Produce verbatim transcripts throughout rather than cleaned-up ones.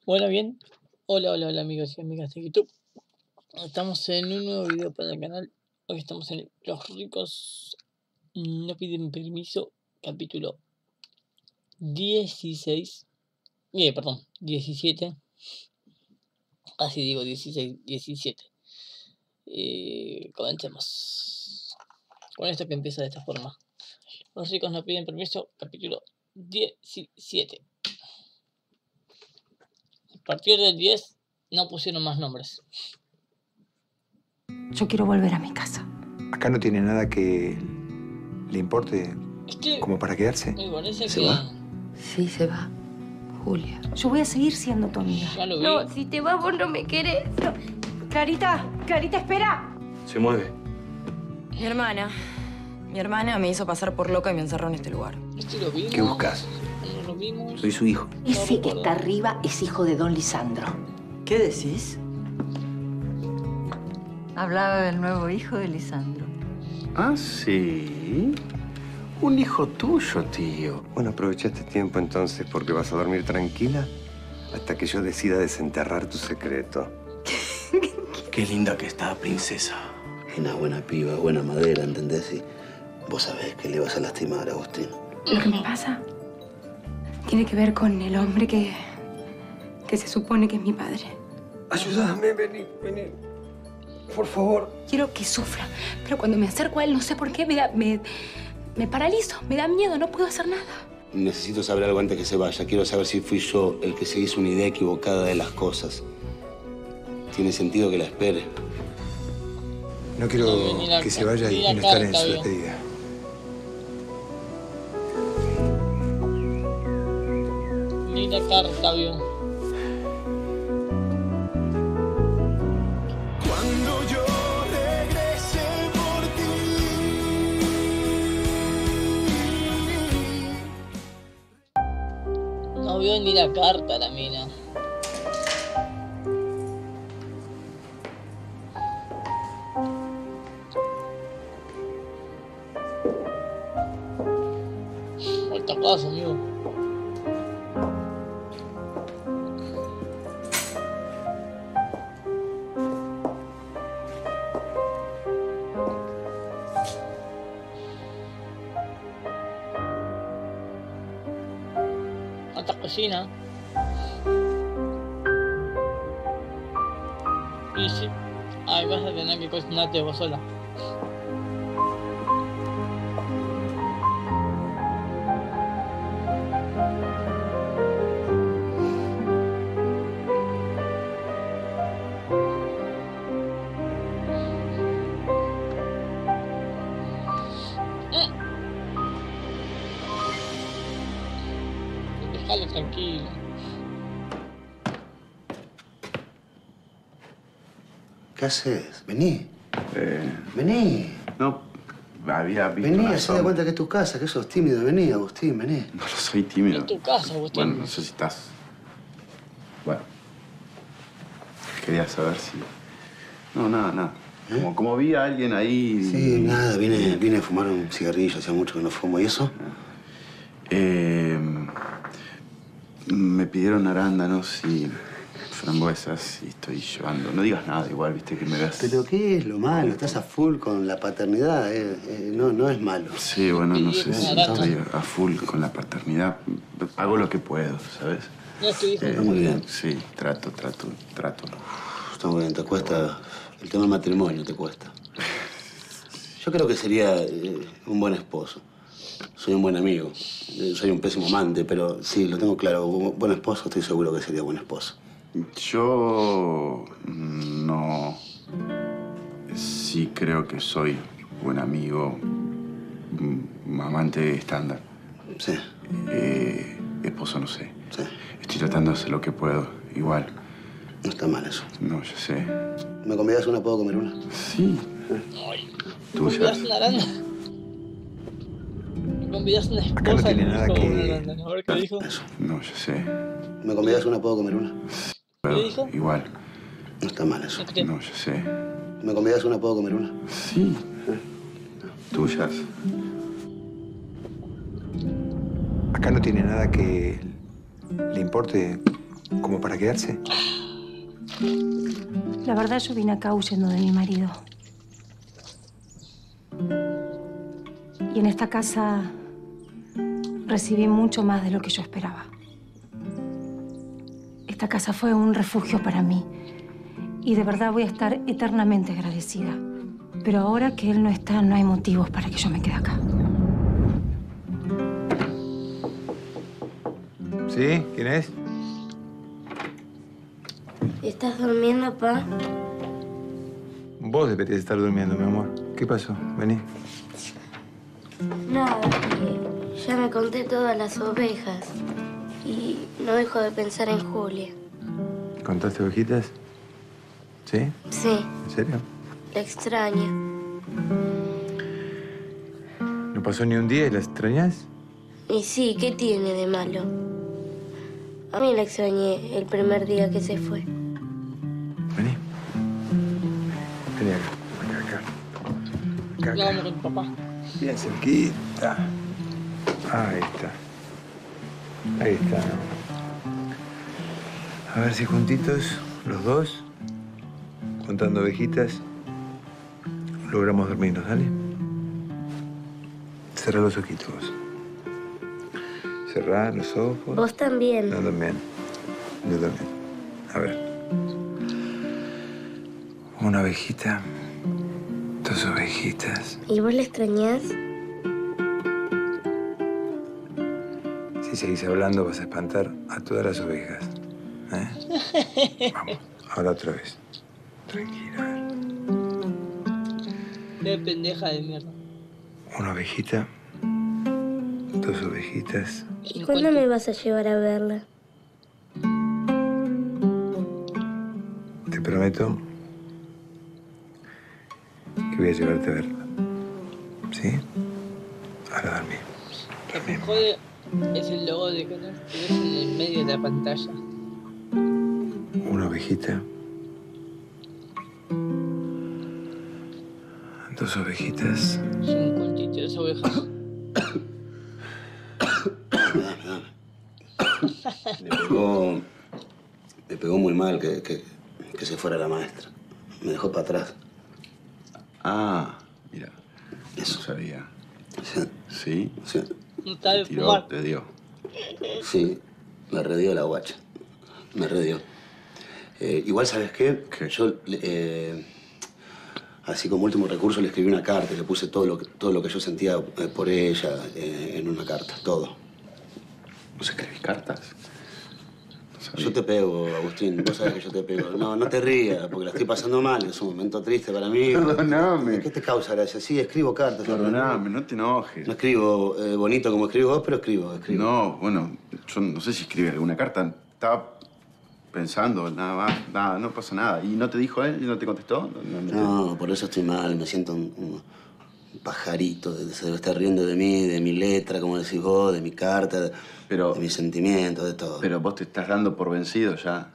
Bueno, bien. Hola, hola, hola amigos y amigas de YouTube. Estamos en un nuevo video para el canal. Hoy estamos en Los ricos no piden permiso, capítulo dieciséis. Eh, perdón, diecisiete. Casi digo dieciséis, diecisiete. Eh, comencemos. Con esto que empieza de esta forma. Los ricos no piden permiso, capítulo diecisiete. A partir del diez no pusieron más nombres. Yo quiero volver a mi casa. Acá no tiene nada que le importe Es que como para quedarse. me parece ¿Se que va? Sí, se va. Julia. Yo voy a seguir siendo tu amiga. ya lo vi. No, si te vas vos no me querés. No. Clarita, Clarita, espera. Se mueve. Mi hermana. Mi hermana me hizo pasar por loca y me encerró en este lugar. Este lo vimos. ¿Qué buscas? No lo vimos. Soy su hijo. Ese que está arriba es hijo de don Lisandro. ¿Qué decís? Hablaba del nuevo hijo de Lisandro. ¿Ah, sí? Un hijo tuyo, tío. Bueno, aprovecha este tiempo entonces porque vas a dormir tranquila hasta que yo decida desenterrar tu secreto. Qué linda que está, princesa. Es una buena piba, buena madera, ¿entendés? Y vos sabés que le vas a lastimar a Agustín. Lo que me pasa tiene que ver con el hombre que, que se supone que es mi padre. Ayúdame, vení, vení. Por favor. Quiero que sufra, pero cuando me acerco a él no sé por qué me da... Me, me paralizo, me da miedo, no puedo hacer nada. Necesito saber algo antes que se vaya. Quiero saber si fui yo el que se hizo una idea equivocada de las cosas. Tiene sentido que la espere. No quiero No, ni la que se ca- vaya ni y la no estar en carta su veo. despedida. Ni la carta vio. Cuando yo regrese por ti. No vio ni la carta la mina. Falta caso, amigo. Falta cocina. Y sí. Ay, vas a tener que cocinarte vos sola. Déjalo tranquilo. ¿Qué haces? Vení. Eh, Vení. no, había visto Vení, una hacé de sombra. cuenta que es tu casa, que sos tímido. Vení, Agustín, vení. No, no soy tímido. En tu casa, Agustín. Bueno, no sé si estás... Bueno. Quería saber si... No, nada, nada. Como, como vi a alguien ahí... Sí, nada, vine, vine a fumar un cigarrillo. Hacía mucho que no fumo. ¿Y eso? Eh, me pidieron arándanos y frambuesas y estoy llevando. No digas nada igual, viste, que me veas... ¿Pero qué es lo malo? Estás a full con la paternidad. eh, eh, no, no es malo. Sí, bueno, no sé si Naranjas. estoy a full con la paternidad. Hago lo que puedo, ¿sabes? No es tu hijo. Eh, muy bien. Sí, trato, trato, trato. Está muy bien, te cuesta... El tema del matrimonio te cuesta. Yo creo que sería eh, un buen esposo. Soy un buen amigo. Eh, Soy un pésimo amante, pero sí, lo tengo claro. Un buen esposo, estoy seguro que sería buen esposo. Yo no... Sí creo que soy buen amigo, mm, amante estándar. Sí, Eh, esposo no sé. sí. Estoy tratando de hacer lo que puedo, igual. No está mal eso. No, yo sé. ¿Me convidas una? ¿Puedo comer una? Sí. Ay, ¿me Tuyas. convidas una aranda? ¿Me convidas una esposa? Acá no tiene y nada dijo que- una aranda? A ver qué dijo. Eso. No, yo sé. ¿Me convidas una? ¿Puedo comer una? Puedo, ¿Qué dijo? igual. No está mal eso. ¿Qué? No, yo sé. ¿Me convidas una? ¿Puedo comer una? Sí. Tuyas. Acá no tiene nada que le importe ¿Como para quedarse? La verdad, yo vine acá huyendo de mi marido. Y en esta casa recibí mucho más de lo que yo esperaba. Esta casa fue un refugio para mí. Y de verdad voy a estar eternamente agradecida. Pero ahora que él no está, no hay motivos para que yo me quede acá. ¿Sí? ¿Quién es? ¿Estás durmiendo, pa? Vos deberías estar durmiendo, mi amor. ¿Qué pasó? Vení. Nada, que ya me conté todas las ovejas. Y no dejo de pensar en Julia. ¿Contaste ovejitas? ¿Sí? Sí, ¿En serio? la extraño. ¿No pasó ni un día y la extrañas? Y sí, ¿qué tiene de malo? A mí la extrañé el primer día que se fue. Vení. Vení acá. Acá, acá. Acá, acá. No, vamos con tu papá. Bien cerquita. Ahí está. Ahí está. A ver si juntitos, los dos, contando ovejitas, logramos dormirnos, ¿dale? Cerrá los ojitos vos. Cerrá los ojos. Vos también. Yo también. Yo también. A ver. Una ovejita. Dos ovejitas. ¿Y vos la extrañás? Si seguís hablando vas a espantar a todas las ovejas. ¿Eh? Vamos. Ahora otra vez. Tranquila. Qué pendeja de mierda. Una ovejita. Dos ovejitas. ¿Y cuándo me vas a llevar a verla? Te prometo que voy a llevarte a verla. ¿Sí? Ahora dormí. Lo que jode es el logo de que no estés en el medio de la pantalla. Una ovejita. Dos ovejitas. cincuenta y tres ovejas. Me pegó, me pegó muy mal que, que, que se fuera la maestra. Me dejó para atrás. Ah, mira. Eso. No sabía. Sí. ¿Sí? Sí. No sabe Tiró, fumar. te dio. Sí, me redió la guacha. Me redió. Eh, igual, ¿sabes qué? ¿Qué? Yo, eh, así como último recurso, le escribí una carta y le puse todo lo que, todo lo que yo sentía eh, por ella eh, en una carta. Todo. ¿Vos escribís cartas? No sabía. Yo te pego, Agustín. Vos sabés que yo te pego. No, no te rías, porque la estoy pasando mal. Es un momento triste para mí. Perdoname. ¿Qué te causa gracia? Sí, escribo cartas. Perdoname, no te enojes. No escribo eh, bonito como escribís vos, pero escribo, escribo. No, bueno, yo no sé si escribí alguna carta. Estaba pensando, nada más, nada, no pasa nada. ¿Y no te dijo él? ¿Y no te contestó? No, no te- No, por eso estoy mal. Me siento un, un pajarito. Se debe estar riendo de mí, de mi letra, como decís vos, de mi carta, de, Pero- de mis sentimientos, de todo. Pero vos te estás dando por vencido ya.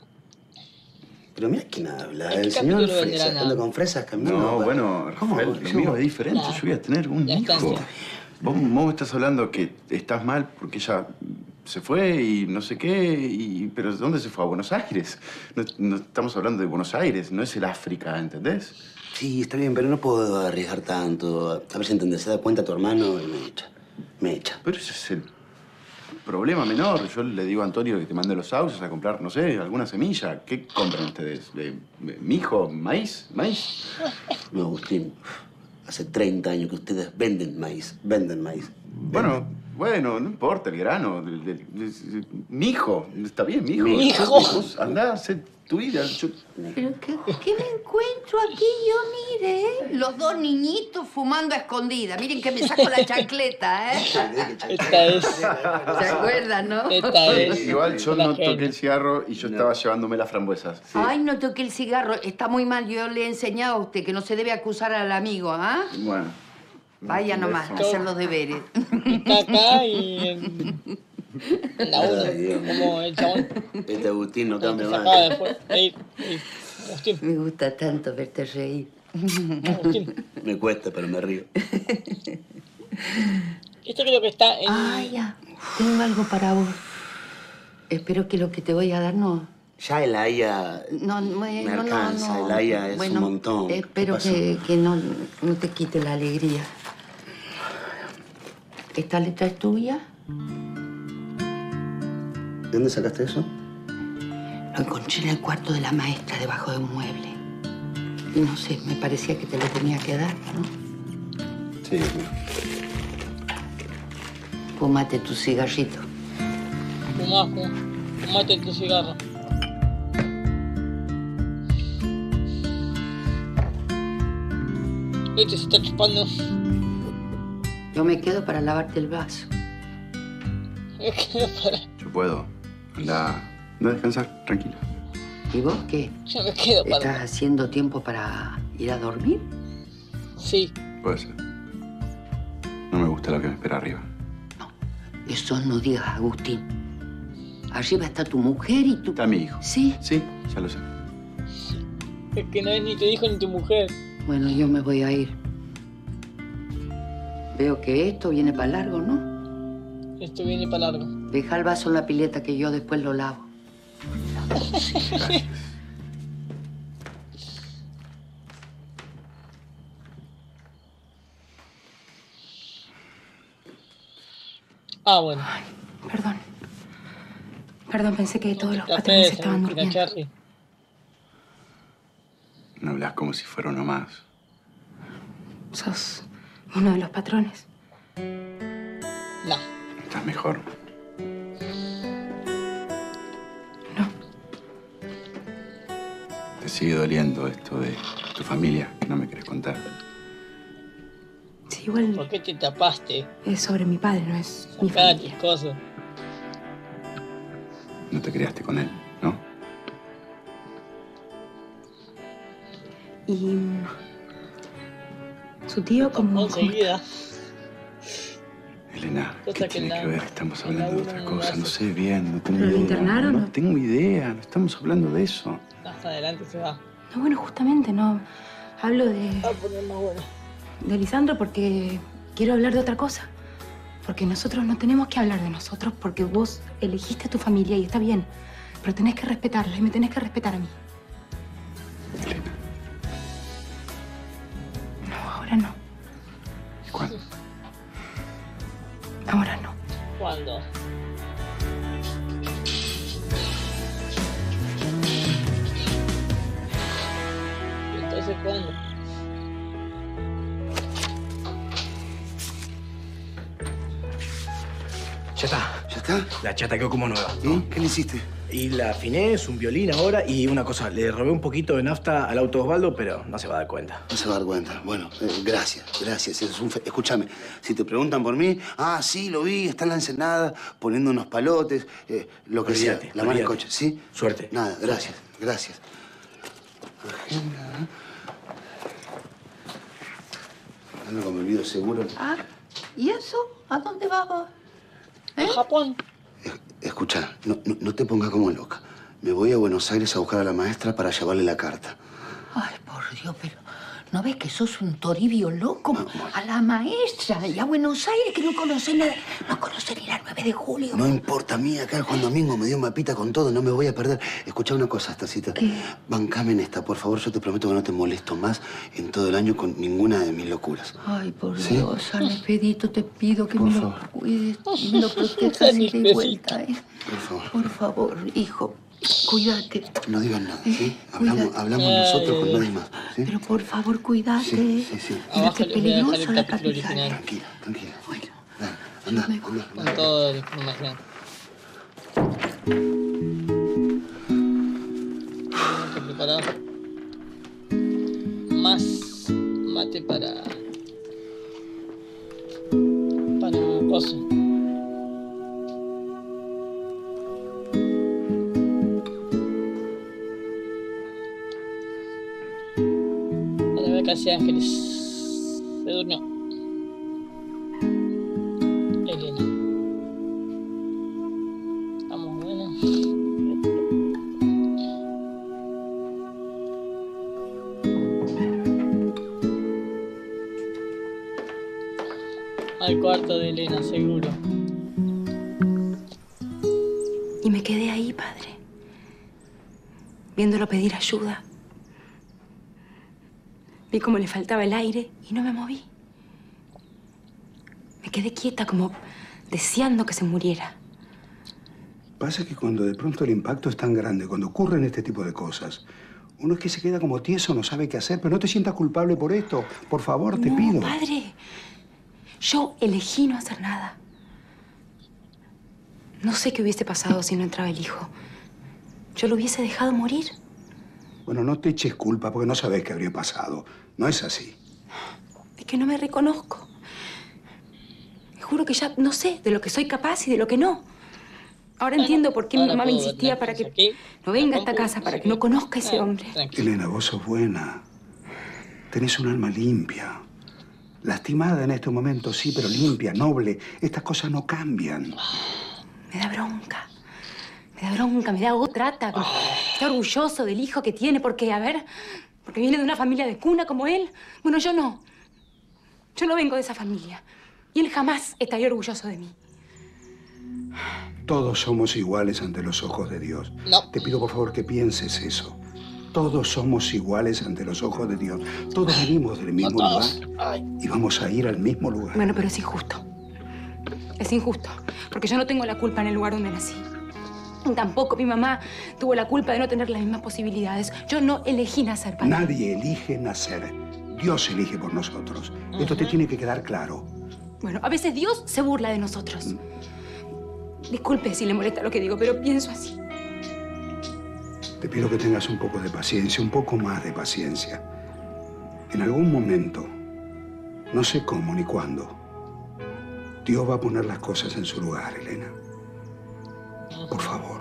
Pero mira quién habla. ¿En qué El señor capítulo vendrá Fresa. nada? Ando con fresas caminando. No, bueno, ¿Cómo? Rafael, lo Yo- mío es diferente. Nah. Yo voy a tener un Ya está, hijo. ya. Vos, vos me estás hablando que estás mal porque ella se fue y no sé qué, y, pero ¿dónde se fue? A Buenos Aires. No, no estamos hablando de Buenos Aires, no es el África, ¿entendés? Sí, está bien, pero no puedo arriesgar tanto. A ver si entendés. Se da cuenta tu hermano y me echa. Me echa. Pero ese es el problema menor. Yo le digo a Antonio que te mande los autos a comprar, no sé, alguna semilla. ¿Qué compran ustedes? ¿De, de- mijo? ¿Maíz? ¿Maíz? No, Agustín. Hace treinta años que ustedes venden maíz. Venden maíz. Bueno, bueno, no importa el grano. El- el- el- mijo, está bien, mijo. Mijo. Vos andá, hacé tu vida. Yo- ¿Pero qué, qué me encuentro aquí yo, mire? Los dos niñitos fumando a escondida. Miren que me saco la chancleta, ¿eh? Esta es. ¿Se acuerdan, no? Esta Sí, es. igual yo una no genia. toqué el cigarro y yo estaba llevándome las frambuesas. Sí. Ay, no toque el cigarro. Está muy mal. Yo le he enseñado a usted que no se debe acusar al amigo, ¿ah? Bueno. Vaya nomás, a Eso. hacer los deberes. Está acá y en, en la uno. Ay, Dios. Como el chabón. Este Agustín no El que cambia se más. acaba después. Ey, ey, Agustín, Me gusta tanto verte reír. Agustín. Me cuesta, pero me río. Esto creo que está en. Ah, ya. Tengo algo para vos. espero que lo que te voy a dar no... Ya el Aya No, no, me no, alcanza, no, no. el Aya es Bueno, un montón. Espero ¿Qué pasó? que, que no, no te quite la alegría. ¿Esta letra es tuya? ¿De dónde sacaste eso? Lo encontré en el cuarto de la maestra, debajo de un mueble. Y no sé, me parecía que te lo tenía que dar, ¿no? Sí. Fumate tu cigarrito. Fumá, fumá. Fumate tu cigarro. Este se está chupando. Yo me quedo para lavarte el vaso. Me quedo para... Yo puedo. Anda, anda a descansar, tranquila. ¿Y vos qué? Yo me quedo para... ¿Estás haciendo tiempo para ir a dormir? Sí. Puede ser. No me gusta lo que me espera arriba. Eso no digas, Agustín. Arriba está tu mujer y tu... Está mi hijo. ¿Sí? Sí, ya lo sé. Es que no es ni tu hijo ni tu mujer. Bueno, yo me voy a ir. Veo que esto viene para largo, ¿no? Esto viene para largo. Deja el vaso en la pileta que yo después lo lavo. Gracias. Ah, bueno. Ay, perdón. Perdón, pensé que todos los La patrones pesa, estaban la durmiendo. Charlie. No hablas como si fuera uno más. ¿Sos uno de los patrones? No. Estás mejor. No. ¿Te sigue doliendo esto de tu familia que no me querés contar? Sí, igual ¿Por qué te tapaste? es sobre mi padre, no es mi Sacá familia. tus cosas. No te criaste con él, ¿no? Y mm, su tío como... Enseguida. Elena, ¿qué Cosa que tiene la- que ver? Estamos que la hablando de uno otra no cosa. hace. No sé bien, no tengo ¿Pero lo idea. internaron No o? tengo idea, no estamos hablando de eso. Hasta adelante se va. No, bueno, justamente no. Hablo de, Va a poner más bueno. de Lisandro porque quiero hablar de otra cosa. Porque nosotros no tenemos que hablar de nosotros porque vos elegiste a tu familia y está bien. Pero tenés que respetarla y me tenés que respetar a mí. Elena, No, ahora no. ¿y cuándo? Ahora no. ¿Cuándo? ¿Y entonces cuándo? Ya está. ¿Ya está? La chata quedó como nueva. ¿Y qué le hiciste? Y la afiné, es un violín ahora. Y una cosa, le robé un poquito de nafta al auto Osvaldo, pero no se va a dar cuenta. No se va a dar cuenta. Bueno, eh, gracias, gracias. Es un fe- Escúchame, si te preguntan por mí, ah, sí, lo vi, está en la ensenada, poniendo unos palotes, eh, lo que Olvídate, sea. La mano en olvídate. coche, ¿sí? Suerte. Nada, gracias, gracias. Agenda. Algo me olvido seguro. Ah, ¿y eso? ¿A dónde vas vos? ¿En Japón? Escucha, no, no, no te pongas como loca. Me voy a Buenos Aires a buscar a la maestra para llevarle la carta. Ay, por Dios, pero ¿no ves que sos un toribio loco? A la maestra y a Buenos Aires que no conoce nada. No conoce ni la nueve de julio. No importa a mí, acá Juan Domingo me dio un mapita con todo, no me voy a perder. Escucha una cosa, Tacita. Bancame en esta, por favor. Yo te prometo que no te molesto más en todo el año con ninguna de mis locuras. Ay, por ¿Sí? Dios, San Expedito, te pido que Por me favor. lo cuides y me lo protejas de ida y vuelta, ¿eh? Por favor. Por favor, hijo, cuídate. No digas nada, ¿sí? Hablamos, Cuídate. hablamos nosotros con nadie más, ¿sí? Pero por favor, cuídate. Sí, sí, sí. Mira que es Abajo les voy a dejar peligroso el la capítulo capital. original. Tranquila, tranquila. Bueno, Dale, anda, anda, Con anda. toda la información. Tengo que preparar más mate para... para un coso. Para ver casi Ángeles se durmió. Elena. Estamos buenos. Al cuarto de Elena, seguro. Y me quedé viéndolo pedir ayuda. Vi cómo le faltaba el aire y no me moví. Me quedé quieta, como deseando que se muriera. Pasa que cuando de pronto el impacto es tan grande, cuando ocurren este tipo de cosas, uno es que se queda como tieso, no sabe qué hacer, pero no te sientas culpable por esto. Por favor, te no, pido. Padre, yo elegí no hacer nada. No sé qué hubiese pasado si no entraba el hijo. Yo lo hubiese dejado morir. Bueno, no te eches culpa porque no sabes qué habría pasado. No es así. Es que no me reconozco. Me juro que ya no sé de lo que soy capaz y de lo que no. Ahora Bueno, entiendo por qué mi ahora mamá me puedo insistía verla para que aquí, no venga a esta compu, casa, para así que no conozca a ese Ah, hombre. tranquilo. Elena, vos sos buena. Tenés un alma limpia. Lastimada en este momento, sí, pero limpia, noble. Estas cosas no cambian. Me da bronca. Me da bronca, me da trata. Está orgulloso del hijo que tiene. ¿Por qué? A ver, porque viene de una familia de cuna como él. Bueno, yo no. Yo no vengo de esa familia. Y él jamás estaría orgulloso de mí. Todos somos iguales ante los ojos de Dios. No. Te pido por favor que pienses eso. Todos somos iguales ante los ojos de Dios. Todos venimos del mismo No lugar todos. Ay. y vamos a ir al mismo lugar. Bueno, pero es injusto. Es injusto. Porque yo no tengo la culpa en el lugar donde nací. Tampoco mi mamá tuvo la culpa de no tener las mismas posibilidades. Yo no elegí nacer, padre. Nadie elige nacer. Dios elige por nosotros. Esto te tiene que quedar claro. Bueno, a veces Dios se burla de nosotros. Disculpe si le molesta lo que digo, pero pienso así. Te pido que tengas un poco de paciencia, un poco más de paciencia. En algún momento, no sé cómo ni cuándo, Dios va a poner las cosas en su lugar, Elena. Por favor.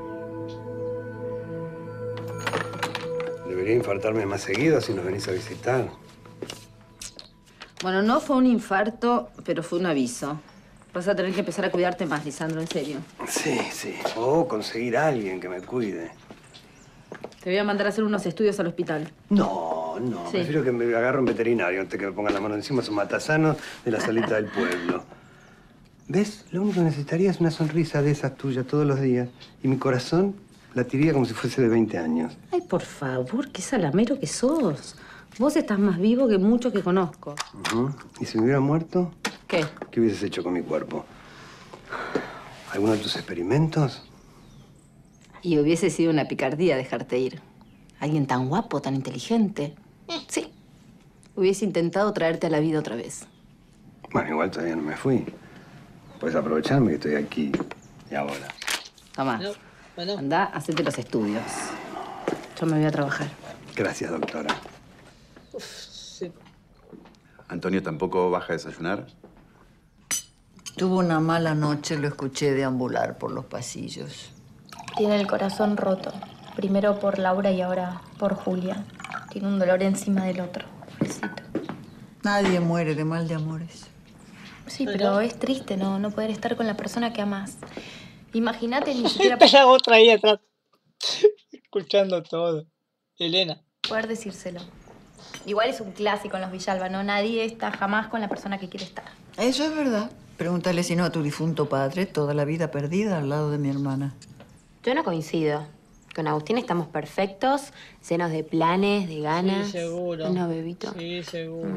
Debería infartarme más seguido si nos venís a visitar. Bueno, no fue un infarto, pero fue un aviso. Vas a tener que empezar a cuidarte más, Lisandro, en serio. Sí, sí. O conseguir a alguien que me cuide. Te voy a mandar a hacer unos estudios al hospital. No, no. Sí. Prefiero que me agarre un veterinario antes que me ponga la mano encima. Es un matasano de la salita del pueblo. ¿Ves? Lo único que necesitaría es una sonrisa de esas tuyas todos los días. Y mi corazón latiría como si fuese de veinte años. Ay, por favor, qué salamero que sos. Vos estás más vivo que muchos que conozco. Uh-huh. ¿Y si me hubiera muerto? ¿Qué? ¿Qué hubieses hecho con mi cuerpo? ¿Alguno de tus experimentos? Y hubiese sido una picardía dejarte ir. Alguien tan guapo, tan inteligente. Sí. Hubiese intentado traerte a la vida otra vez. Bueno, igual todavía no me fui. Puedes aprovecharme que estoy aquí y ahora. Tomá. No, bueno. Andá, hacete los estudios. Yo me voy a trabajar. Gracias, doctora. Uf, sí. ¿Antonio tampoco baja a desayunar? Tuvo una mala noche, lo escuché deambular por los pasillos. Tiene el corazón roto. Primero por Laura y ahora por Julia. Tiene un dolor encima del otro. Pobrecito. Nadie muere de mal de amores. Sí, pero es triste no, no poder estar con la persona que amas. Imagínate ni siquiera La otra ahí atrás. Escuchando todo. Elena. poder decírselo. Igual es un clásico en los Villalba, ¿no? Nadie está jamás con la persona que quiere estar. Eso es verdad. Pregúntale si no a tu difunto padre, toda la vida perdida al lado de mi hermana. Yo no coincido. Con Agustín estamos perfectos, llenos de planes, de ganas. Sí, seguro. No, bebito. Sí, seguro.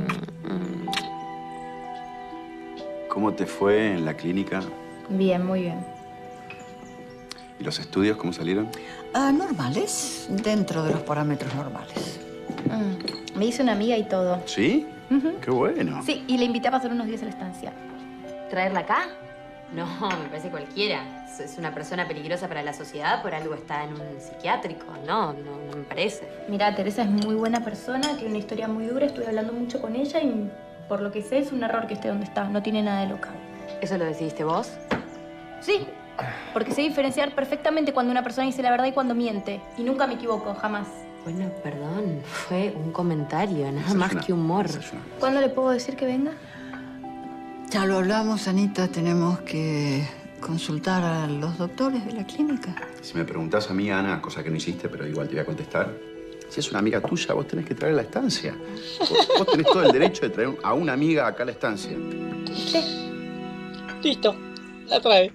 ¿Cómo te fue en la clínica? Bien, muy bien. ¿Y los estudios cómo salieron? Ah, normales, dentro de los parámetros normales. Mm, Me hice una amiga y todo. ¿Sí? Ujú. Qué bueno. Sí, y le invité a pasar unos días a la estancia. ¿Traerla acá? No, me parece cualquiera. Es- Es una persona peligrosa para la sociedad, por algo está en un psiquiátrico. No, no, no me parece. Mira, Teresa es muy buena persona, tiene una historia muy dura, estuve hablando mucho con ella y por lo que sé es un error que esté donde está, no tiene nada de loca. ¿Eso lo decidiste vos? Sí, porque sé diferenciar perfectamente cuando una persona dice la verdad y cuando miente. Y nunca me equivoco, jamás. Bueno, perdón, fue un comentario, nada más que humor. ¿Cuándo le puedo decir que venga? Ya lo hablamos, Anita. Tenemos que consultar a los doctores de la clínica. Si me preguntás a mí, Ana, cosa que no hiciste, pero igual te voy a contestar. Si es una amiga tuya, vos tenés que traerla a la estancia. Vos, vos tenés todo el derecho de traer a una amiga acá a la estancia. Sí. Listo. La trae.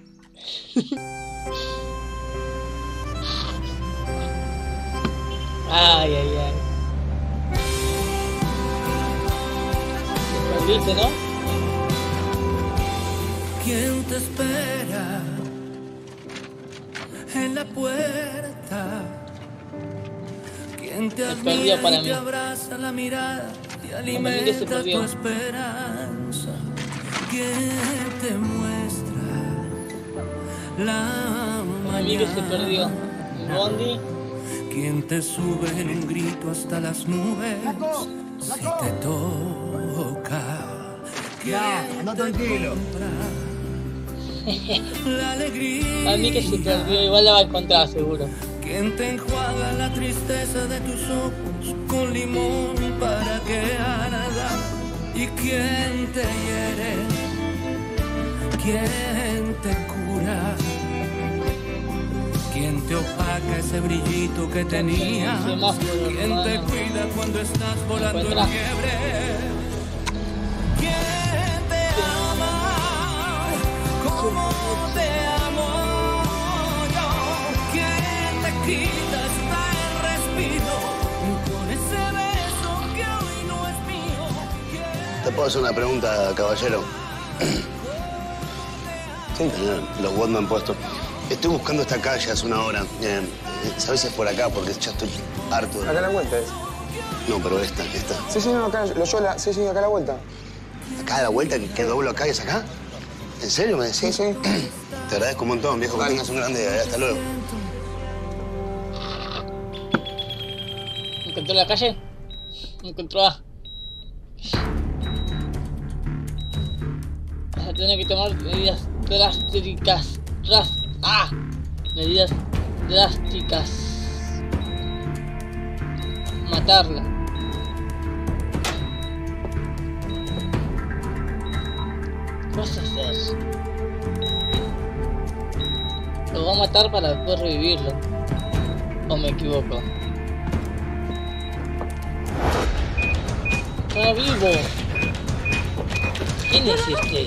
Ay, ay, ay. Te perdiste, ¿no? ¿Quién te espera en la puerta? ¿Quién te admira y te abraza la mirada y alimenta tu esperanza? ¿Quién te muestra la mañana? Se perdió. Bondi. ¿Quién te sube en un grito hasta las nubes si te toca? Ya, anda tranquilo. La alegría. A mí que se perdió, igual la va a encontrar seguro. ¿Quién te enjuaga la tristeza de tus ojos con limón para que arda? ¿Y quién te hiere? ¿Quién te cura? ¿Quién te opaca ese brillito que tenías? ¿Quién te cuida cuando estás volando en fiebre? ¿Quién te ama como te amo yo? ¿Quién te quita hasta el respiro con ese beso que hoy no es mío? ¿Te puedo hacer una pregunta, caballero? Sí, los bots me han puesto. Estoy buscando esta calle hace una hora. Eh, ¿Sabes si es por acá? Porque ya estoy harto de... ¿Acá a la vuelta es? No, pero esta, esta. Sí, sí, no, acá, lo yo la... Sí, sí, acá a la vuelta. ¿Acá a la vuelta? ¿Que, que doblo acá y es acá? ¿En serio me decís? Sí, sí. Te agradezco un montón, viejo, que tengas un gran día. Hasta luego. ¿Encontró la calle? Encontró a... Vas a tener que tomar medidas drásticas. Dras... ¡Ah! Medidas drásticas. Matarla. ¿Qué vas a hacer? Lo va a matar para después revivirlo. ¿O me equivoco? ¡Está vivo! ¿Quién es este?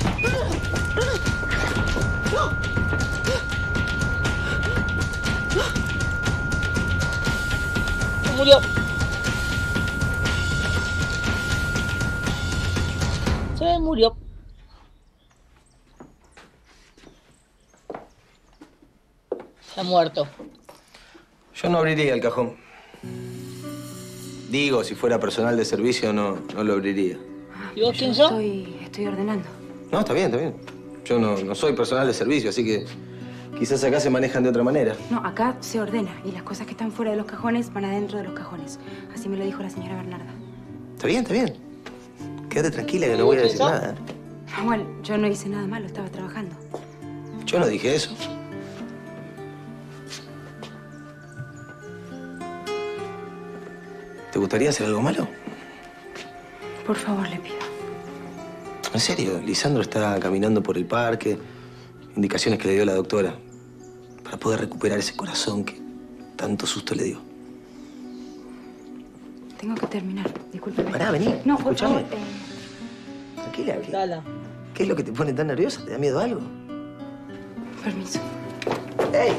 ¡Se murió! Se murió. Se ha muerto. Yo no abriría el cajón. Digo, si fuera personal de servicio, no, no lo abriría. ¿Y vos quién sos? Estoy, estoy ordenando. No, está bien, está bien. Yo no, no soy personal de servicio, así que quizás acá se manejan de otra manera. No, acá se ordena y las cosas que están fuera de los cajones van adentro de los cajones. Así me lo dijo la señora Bernarda. Está bien, está bien. Quédate tranquila que no voy a decir nada. Igual, yo no hice nada malo, estaba trabajando. Yo no dije eso. ¿Te gustaría hacer algo malo? Por favor, le pido. En serio, Lisandro está caminando por el parque. Indicaciones que le dio la doctora. Para poder recuperar ese corazón que tanto susto le dio. Tengo que terminar, discúlpeme. Pará, vení. No, por escuchame. favor. eh, Tranquila. ¿Qué, ¿Qué es lo que te pone tan nerviosa? ¿Te da miedo algo? Permiso. ¡Ey!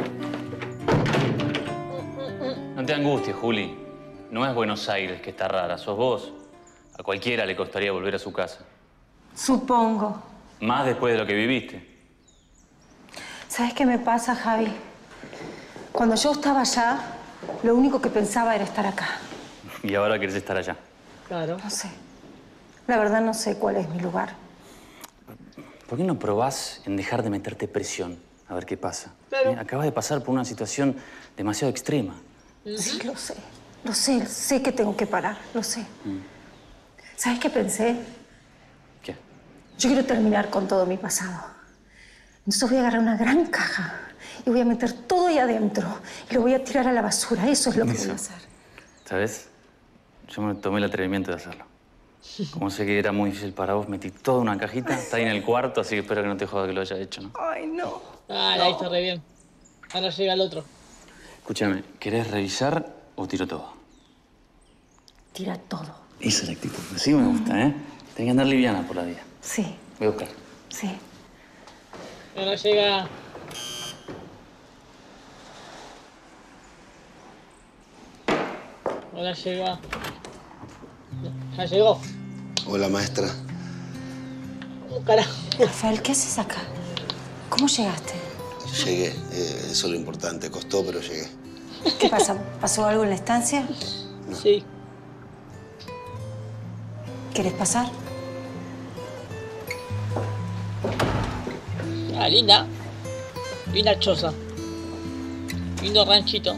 No te angusties, Juli. No es Buenos Aires que está rara, sos vos. A cualquiera le costaría volver a su casa. Supongo. Más después de lo que viviste. ¿Sabes qué me pasa, Javi? Cuando yo estaba allá, lo único que pensaba era estar acá. Y ahora querés estar allá. Claro. No sé. La verdad no sé cuál es mi lugar. ¿Por qué no probás en dejar de meterte presión? A ver qué pasa. Claro. Eh, Acabas de pasar por una situación demasiado extrema. Sí, lo sé. Lo sé. Sé que tengo que parar. Lo sé. Mm. ¿Sabes qué pensé? ¿Qué? Yo quiero terminar con todo mi pasado. Entonces voy a agarrar una gran caja y voy a meter todo ahí adentro y lo voy a tirar a la basura. Eso es lo que voy a hacer. ¿Sabes? Yo me tomé el atrevimiento de hacerlo. Como sé que era muy difícil para vos, metí toda una cajita. Está ahí en el cuarto, así que espero que no te joda que lo haya hecho, ¿no? Ay, no. Ah, ahí está re bien. Ahora llega el otro. Escúchame, ¿querés revisar o tiro todo? Tira todo. Esa es la actitud. Así me gusta, ¿eh? Tenés que andar liviana por la vida. Sí, Voy a buscar. sí. Ahora llega... Ahora llega. Ya llegó. Hola, maestra. Oh, carajo. Rafael, ¿qué haces acá? ¿Cómo llegaste? Llegué. Eh, eso es lo importante. Costó, pero llegué. ¿Qué pasa? ¿Pasó algo en la estancia? No. Sí. ¿Querés pasar? Ah, linda. Linda choza. Lindo ranchito.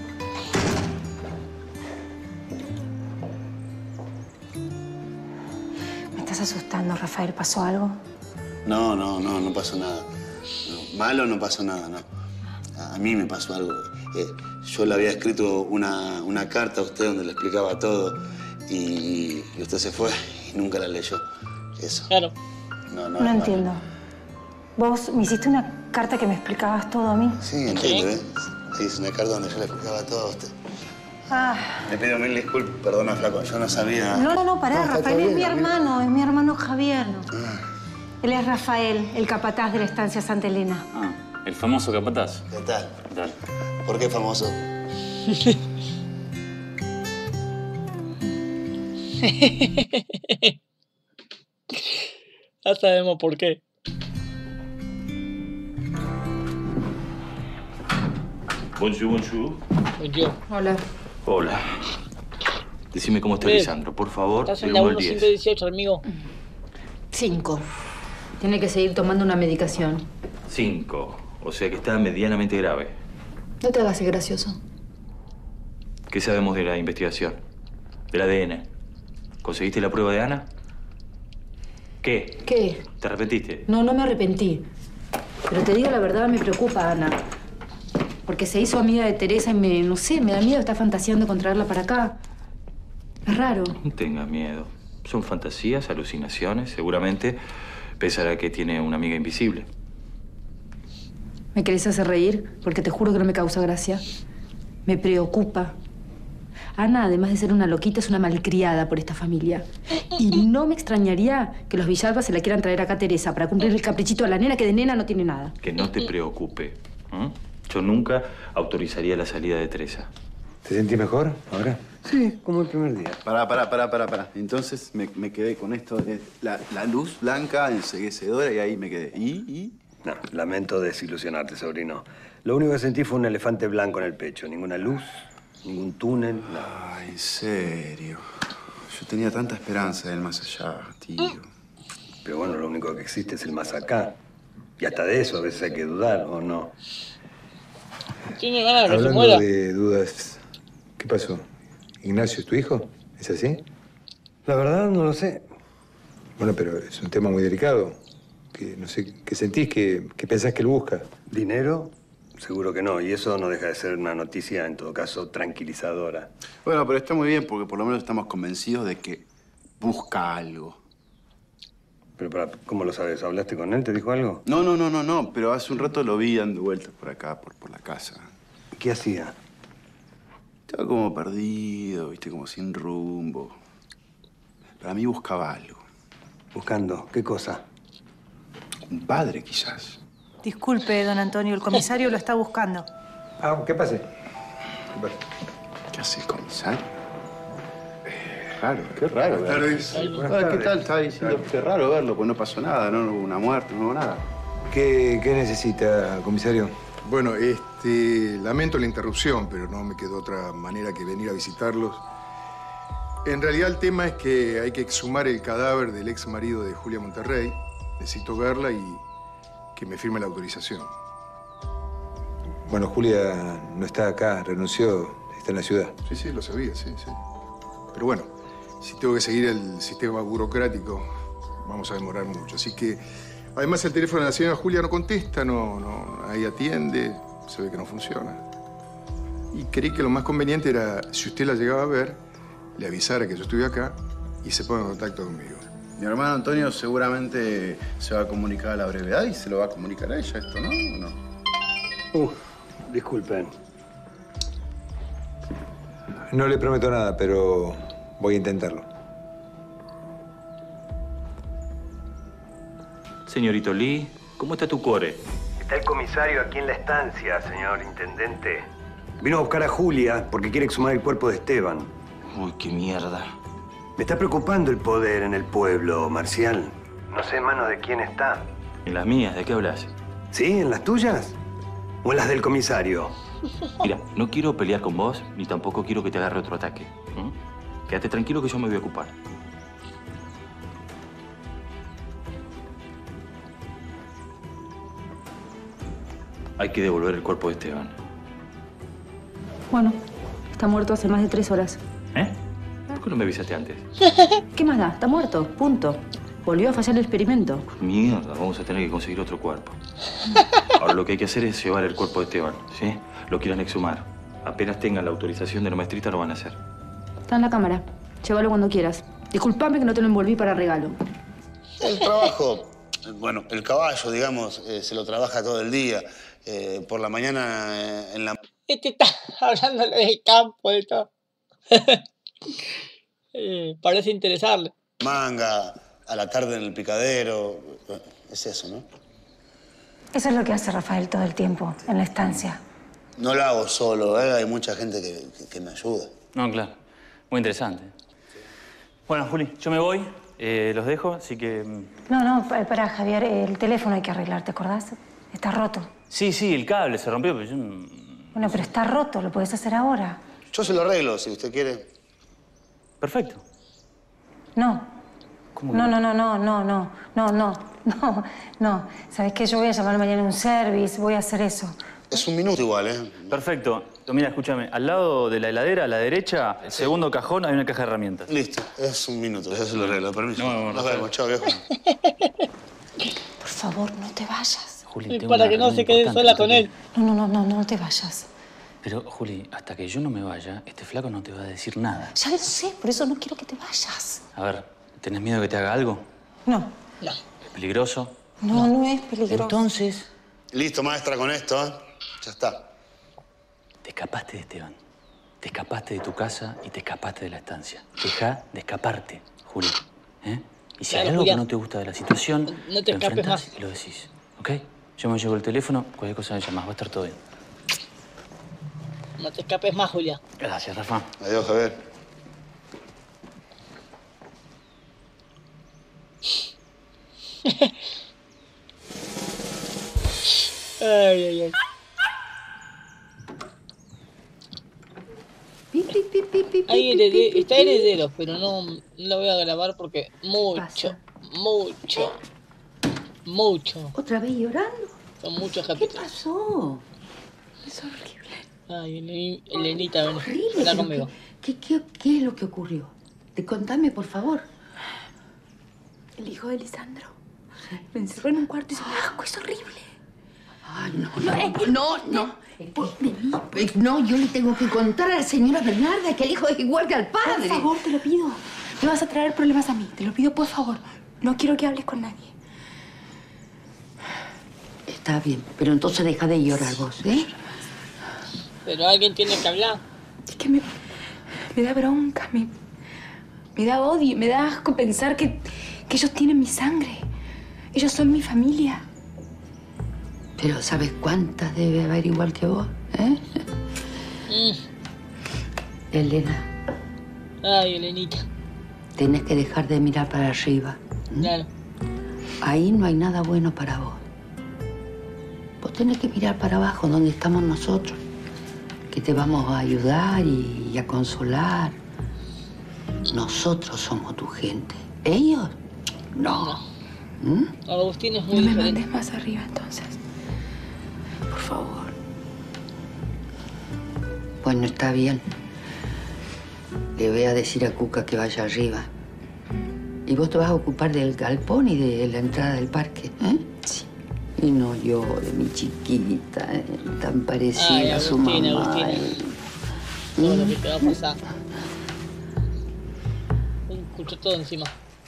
Me estás asustando, Rafael. ¿Pasó algo? No, no, no, no pasó nada. No, malo no pasó nada, no. A, a mí me pasó algo. Eh, yo le había escrito una, una carta a usted donde le explicaba todo y, y usted se fue y nunca la leyó. Eso. Claro. No, no, No entiendo. ¿Vos me hiciste una carta que me explicabas todo a mí? Sí, entiendo, ¿eh? Sí, es una carta donde yo le explicaba todo a usted. Ah. Le pido mil disculpas, perdona, flaco, yo no sabía. No, no, no, pará, No, está Rafael todo es mi bien, hermano, es mi hermano Javier. Ah. Él es Rafael, el capataz de la estancia Santa Elena. Ah, el famoso capataz. ¿Qué tal? ¿Qué tal? ¿Por qué famoso? Ya sabemos por qué. Bonjour, bonjour. Bonjour. Hola. Hola. Decime cómo está Eh, Lisandro, por favor. Estás De en la uno al uno diez. ciento dieciocho, amigo. Cinco. Tiene que seguir tomando una medicación. Cinco. O sea que está medianamente grave. No te hagas el gracioso. ¿Qué sabemos de la investigación? Del A D N. ¿Conseguiste la prueba de Ana? ¿Qué? ¿Qué? ¿Te arrepentiste? No, no me arrepentí. Pero te digo la verdad, me preocupa, Ana. Porque se hizo amiga de Teresa y me, no sé, me da miedo estar fantaseando con traerla para acá. Es raro. No tengas miedo. Son fantasías, alucinaciones. Seguramente pensará que tiene una amiga invisible. ¿Me querés hacer reír? Porque te juro que no me causa gracia. Me preocupa. Ana, además de ser una loquita, es una malcriada por esta familia. Y no me extrañaría que los Villalba se la quieran traer acá a Teresa para cumplir el caprichito de la nena, que de nena no tiene nada. Que no te preocupe. ¿Mm? Yo nunca autorizaría la salida de Teresa. ¿Te sentís mejor ahora? Sí, como el primer día. Pará, pará, pará, pará, pará. Entonces me, me quedé con esto de la, la luz blanca enseguecedora y ahí me quedé. ¿Y? ¿Y? No, lamento desilusionarte, sobrino. Lo único que sentí fue un elefante blanco en el pecho. Ninguna luz, ningún túnel, nada. Ay, en serio. Yo tenía tanta esperanza del más allá, tío. Pero bueno, lo único que existe es el más acá. Y hasta de eso a veces hay que dudar, ¿o no? Tiene ganas de que se Hablando muera. de dudas, ¿qué pasó? ¿Ignacio es tu hijo? ¿Es así? La verdad no lo sé. Bueno, pero es un tema muy delicado. Que no sé, ¿qué sentís? ¿Qué, qué pensás que él busca? ¿Dinero? Seguro que no. Y eso no deja de ser una noticia, en todo caso, tranquilizadora. Bueno, pero está muy bien porque por lo menos estamos convencidos de que busca algo. Pero, para, ¿cómo lo sabes? ¿Hablaste con él? ¿Te dijo algo? No, no, no, no, no. Pero hace un rato lo vi dando vueltas por acá, por, por la casa. ¿Qué hacía? Estaba como perdido, viste, como sin rumbo. Para mí buscaba algo. ¿Buscando? ¿Qué cosa? Un padre, quizás. Disculpe, don Antonio, el comisario lo está buscando. Ah, ¿qué pasa? ¿Qué pasa? ¿Qué hace el comisario? Eh, raro, qué raro. Buenas verlo. tardes. Ah, Buenas ¿qué tardes. tal? Estaba diciendo que es raro verlo, pues no pasó nada, no hubo una muerte, no hubo nada. ¿Qué, qué necesita, comisario? Bueno, este, lamento la interrupción, pero no me quedó otra manera que venir a visitarlos. En realidad el tema es que hay que exhumar el cadáver del ex marido de Julia Monterrey. Necesito verla y que me firme la autorización. Bueno, Julia no está acá, renunció, está en la ciudad. Sí, sí, lo sabía, sí, sí. Pero bueno, si tengo que seguir el sistema burocrático, vamos a demorar mucho. Así que, además, el teléfono de la señora Julia no contesta, no, no, ahí atiende, se ve que no funciona. Y creí que lo más conveniente era, si usted la llegaba a ver, le avisara que yo estuve acá y se ponga en contacto conmigo. Mi hermano Antonio seguramente se va a comunicar a la brevedad y se lo va a comunicar a ella esto, ¿no? ¿O no? Uh, disculpen. No le prometo nada, pero voy a intentarlo. Señorito Lee, ¿cómo está tu core? Está el comisario aquí en la estancia, señor intendente. Vino a buscar a Julia porque quiere exhumar el cuerpo de Esteban. Uy, qué mierda. Me está preocupando el poder en el pueblo, Marcial. No sé en manos de quién está. ¿En las mías? ¿De qué hablas? ¿Sí? ¿En las tuyas? ¿O en las del comisario? Mira, no quiero pelear con vos, ni tampoco quiero que te agarre otro ataque. ¿Mm? Quédate tranquilo que yo me voy a ocupar. Hay que devolver el cuerpo de Esteban. Bueno, está muerto hace más de tres horas. ¿Eh? ¿Por qué no me avisaste antes? ¿Qué más da? Está muerto, punto. Volvió a fallar el experimento. Mierda, vamos a tener que conseguir otro cuerpo. Ahora lo que hay que hacer es llevar el cuerpo de Esteban, ¿sí? Lo quieren exhumar. Apenas tengan la autorización de la maestrita lo van a hacer. Está en la cámara. Llévalo cuando quieras. Disculpame que no te lo envolví para regalo. El trabajo, bueno, el caballo, digamos, eh, se lo trabaja todo el día. Eh, por la mañana eh, en la... Este está hablando del campo, de todo. eh, parece interesarle. manga, a la tarde en el picadero. Es eso, ¿no? Eso es lo que hace Rafael todo el tiempo, en la estancia. No lo hago solo, ¿eh? Hay mucha gente que, que, que me ayuda. No, claro. Muy interesante. Bueno, Juli, yo me voy. Eh, los dejo, así que... No, no, para Javier, el teléfono hay que arreglar, ¿te acordás? Está roto. Sí, sí, el cable se rompió, pero yo... no... Bueno, pero está roto, lo podés hacer ahora. Yo se lo arreglo, si usted quiere. Perfecto. No. ¿Cómo No, no, no, no, no, no, no, no, no, no. ¿Sabés qué? Yo voy a llamar mañana a un service, voy a hacer eso. Es un minuto igual, ¿eh? Perfecto. Mira, escúchame, al lado de la heladera, a la derecha, el segundo cajón, hay una caja de herramientas. Listo, es un minuto, yo se lo arreglo, permiso. No, no, no. Nos vemos, chao, viejo. Por favor, no te vayas. Juli, tengo Para una que no reunión se quede importante, sola no con te- él. No, no, no, no, no te vayas. Pero, Juli, hasta que yo no me vaya, este flaco no te va a decir nada. Ya lo sé, por eso no quiero que te vayas. A ver, ¿tenés miedo que te haga algo? No. No. ¿Es peligroso? No, no es peligroso. Entonces, Listo, maestra, con esto, ¿eh? Ya está. te escapaste de Esteban. Te escapaste de tu casa y te escapaste de la estancia. Deja de escaparte, Juli. ¿Eh? Y si Claro, hay algo Julián. que no te gusta de la situación, No te lo escapes enfrentás más. y lo decís. ¿Ok? Yo me llevo el teléfono, cualquier cosa me llamás, va a estar todo bien. No te escapes más, Julia. Gracias, Rafa. Adiós, Javier. Ay, ay, ay. Hay herede- está herederos, pero no, no lo voy a grabar porque mucho, mucho, mucho. ¿Otra vez llorando? Son muchos ¿Qué capítulos. pasó? Es horrible. Ay, Eleni- Elenita, ven, Horrible. ven pero conmigo. ¿Qué, qué, qué es lo que ocurrió? Te contame, por favor. El hijo de Lisandro. Me encerró en un cuarto y se me asco, es horrible. Ay, no, no, no, no. Eh, No, yo le tengo que contar a la señora Bernarda que el hijo es igual que al padre. Por favor, te lo pido. Me vas a traer problemas a mí. Te lo pido, por favor. No quiero que hables con nadie. Está bien, pero entonces deja de llorar vos, ¿eh? Pero alguien tiene que hablar. Es que me, me da bronca, me, me da odio, me da asco pensar que, que ellos tienen mi sangre. Ellos son mi familia. Pero ¿sabes cuántas debe haber igual que vos? ¿Eh? Mm. Elena, Ay, Elenita. tenés que dejar de mirar para arriba. Claro. Ahí no hay nada bueno para vos. Vos tenés que mirar para abajo, donde estamos nosotros. Que te vamos a ayudar y, y a consolar. Nosotros somos tu gente. ¿Ellos? No. ¿Mm? Agustín es muy No me diferente. mandes más arriba, entonces. Por favor. Bueno, está bien. Le voy a decir a Cuca que vaya arriba. Y vos te vas a ocupar del galpón y de la entrada del parque, ¿eh? Sí. Y no llore, mi chiquita, ¿eh? Tan parecida Ay, a su Agustín, mamá. Agustín. ¿eh? Todo lo que te va a pasar. Escucho todo encima.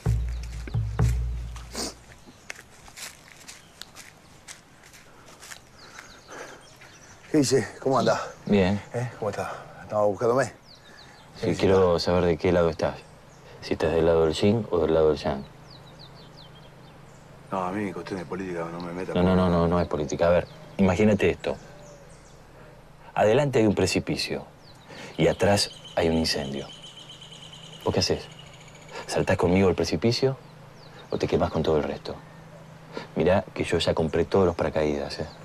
¿Qué dice? ¿Cómo andás? Bien. ¿Eh? ¿Cómo estás? ¿Estabas buscándome? Sí, quiero saber de qué lado estás. Si estás del lado del yin o del lado del yang. No, a mí cuestión de política no me meta. No, no, no, no, no es política. A ver, imagínate esto. Adelante hay un precipicio y atrás hay un incendio. ¿Vos qué haces? ¿Saltás conmigo al precipicio o te quemás con todo el resto? Mirá que yo ya compré todos los paracaídas, ¿eh?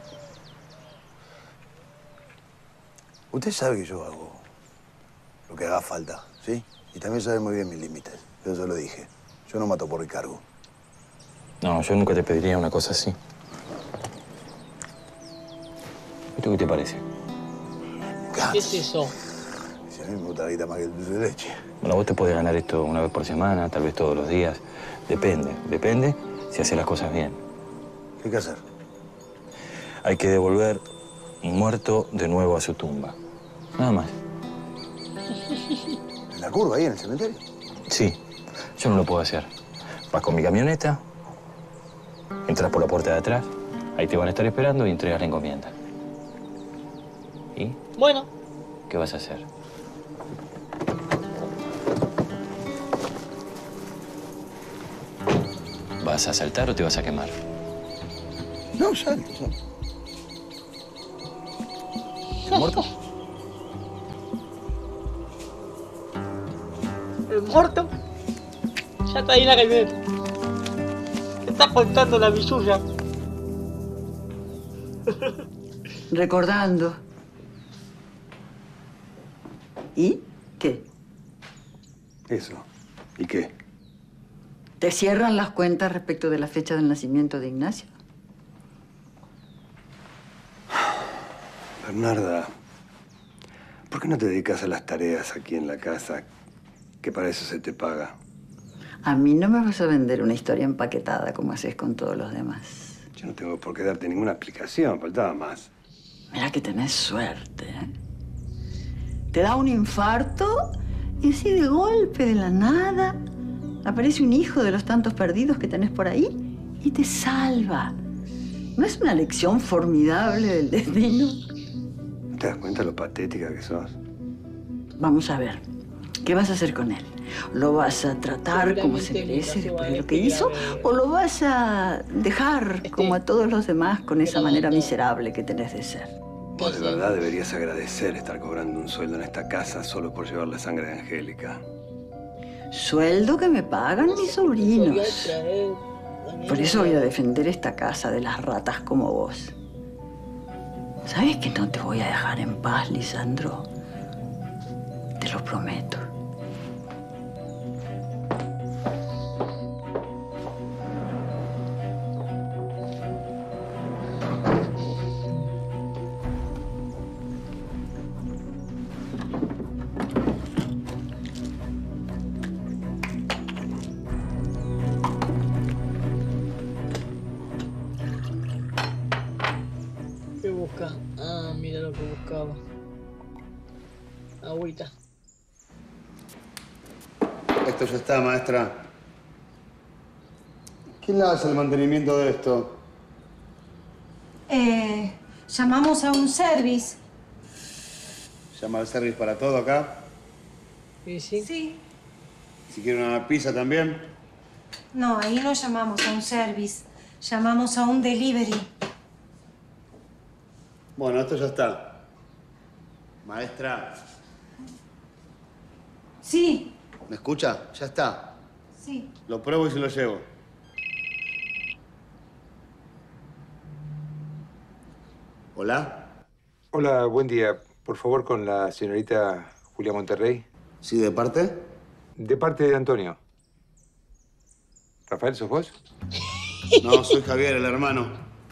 Usted sabe que yo hago lo que haga falta, ¿sí? Y también sabe muy bien mis límites. Yo ya lo dije. Yo no mato por encargo. No, yo nunca te pediría una cosa así. ¿Esto qué te parece? ¿Qué es eso? Si a mí me gusta la guita más que el dulce de leche. Bueno, vos te podés ganar esto una vez por semana, tal vez todos los días. Depende, depende si haces las cosas bien. ¿Qué hay que hacer? Hay que devolver un muerto de nuevo a su tumba. Nada más. ¿En la curva, ahí en el cementerio? Sí, yo no lo puedo hacer. Vas con mi camioneta, entras por la puerta de atrás, ahí te van a estar esperando y entregas la encomienda. ¿Y? Bueno. ¿Qué vas a hacer? ¿Vas a saltar o te vas a quemar? No, salto, salto. ¿El muerto? ¿El muerto? Ya está ahí en la camioneta. Te está contando la bisulla. Recordando. ¿Y qué? Eso. ¿Y qué? ¿Te cierran las cuentas respecto de la fecha del nacimiento de Ignacio? Bernarda, ¿por qué no te dedicas a las tareas aquí en la casa? Que para eso se te paga. A mí no me vas a vender una historia empaquetada como haces con todos los demás. Yo no tengo por qué darte ninguna explicación, faltaba más. Mira que tenés suerte, ¿eh? Te da un infarto y así de golpe, de la nada, aparece un hijo de los tantos perdidos que tenés por ahí y te salva. ¿No es una lección formidable del destino? ¿Te das cuenta lo patética que sos? Vamos a ver. ¿Qué vas a hacer con él? ¿Lo vas a tratar como se merece después de lo que hizo? ¿O lo vas a dejar como a todos los demás con esa manera miserable que tenés de ser? Vos de verdad deberías agradecer estar cobrando un sueldo en esta casa solo por llevar la sangre de Angélica. Sueldo que me pagan mis sobrinos. Por eso voy a defender esta casa de las ratas como vos. ¿Sabes que no te voy a dejar en paz, Lisandro? Te lo prometo. ¿Qué busca? Ah, mira lo que buscaba. Agüita. Esto ya está, maestra. ¿Quién le hace el mantenimiento de esto? Eh, llamamos a un service. ¿Llama al service para todo acá? Sí, sí. Sí. Si quiere una pizza también. No, ahí no llamamos a un service. Llamamos a un delivery. Bueno, esto ya está. Maestra, Sí, ¿me escucha? Ya está. sí. Lo pruebo y se lo llevo. ¿Hola? Hola, buen día. Por favor, con la señorita Julia Monterrey. ¿Sí, de parte? De parte de Antonio. ¿Rafael, sos vos? No, soy Javier, el hermano.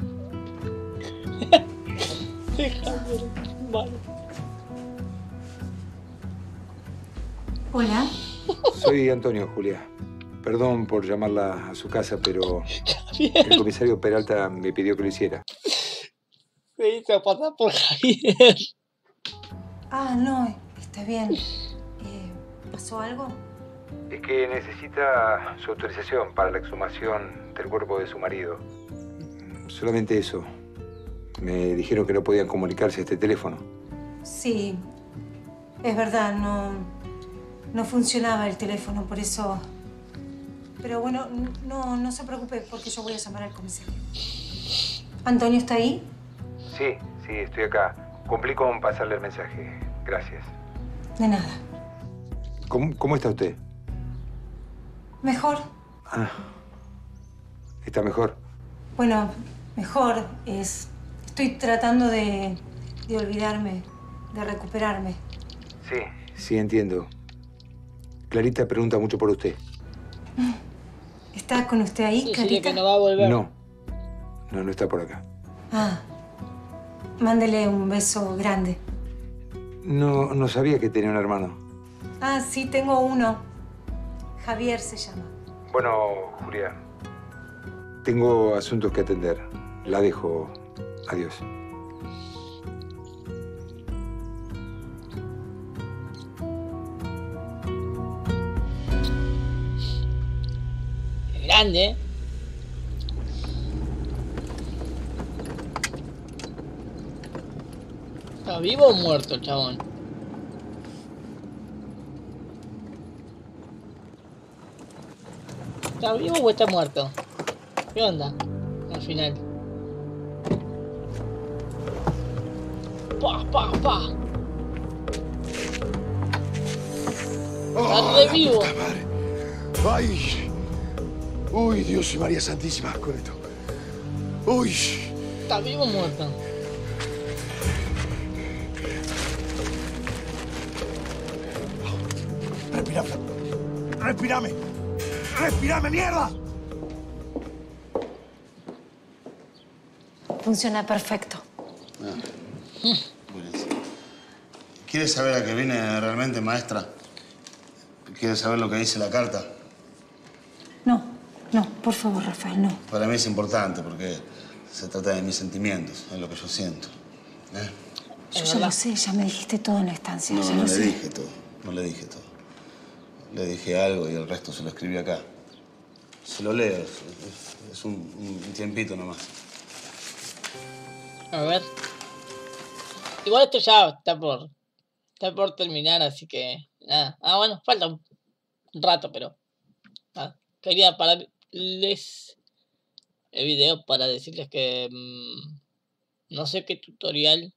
Hola. Soy Antonio, Julia. Perdón por llamarla a su casa, pero el comisario Peralta me pidió que lo hiciera. Se hizo pasar por Javier. Ah, no, está bien. Eh, ¿Pasó algo? Es que necesita su autorización para la exhumación del cuerpo de su marido. Solamente eso. Me dijeron que no podían comunicarse a este teléfono. Sí, es verdad, no, no funcionaba el teléfono, por eso... Pero bueno, no, no se preocupe porque yo voy a llamar al comisario. ¿Antonio está ahí? Sí, sí, estoy acá. Cumplí con pasarle el mensaje. Gracias. De nada. ¿Cómo, cómo está usted? Mejor. Ah, ¿está mejor? Bueno, mejor es... Estoy tratando de, de olvidarme, de recuperarme. Sí. Sí, entiendo. Clarita pregunta mucho por usted. ¿Está con usted ahí, Sí, Clarita? sí, que no va a volver. No. No, no está por acá. Ah, mándele un beso grande. No, no sabía que tenía un hermano. Ah, sí, tengo uno. Javier se llama. Bueno, Julia. Tengo asuntos que atender. La dejo. Adiós. Grande. ¿Está vivo o muerto el chabón? ¿Está vivo o está muerto? ¿Qué onda? Al final. ¡Pa, pa, pa! ¡Está re vivo! ¡Ay! ¡Uy, Dios y María Santísima con esto! ¡Uy! ¿Está vivo o muerto? Respirame. Respirame. Respirame, mierda. Funciona perfecto. Ah, buenísimo. ¿Quiere saber a qué viene realmente, maestra? ¿Quiere saber lo que dice la carta? No, no, por favor, Rafael, no. Para mí es importante porque se trata de mis sentimientos, es lo que yo siento. ¿Eh? Yo ya lo sé, ya me dijiste todo en la estancia, No, ya no lo le sé. dije todo, no le dije todo. Le dije algo y el resto se lo escribí acá. Se lo leo, es, es- es un, un tiempito nomás. A ver. Igual esto ya está por... Está por terminar, así que... Nada. Ah, bueno, falta un rato, pero... Ah, quería pararles el video para decirles que... mmm, no sé qué tutorial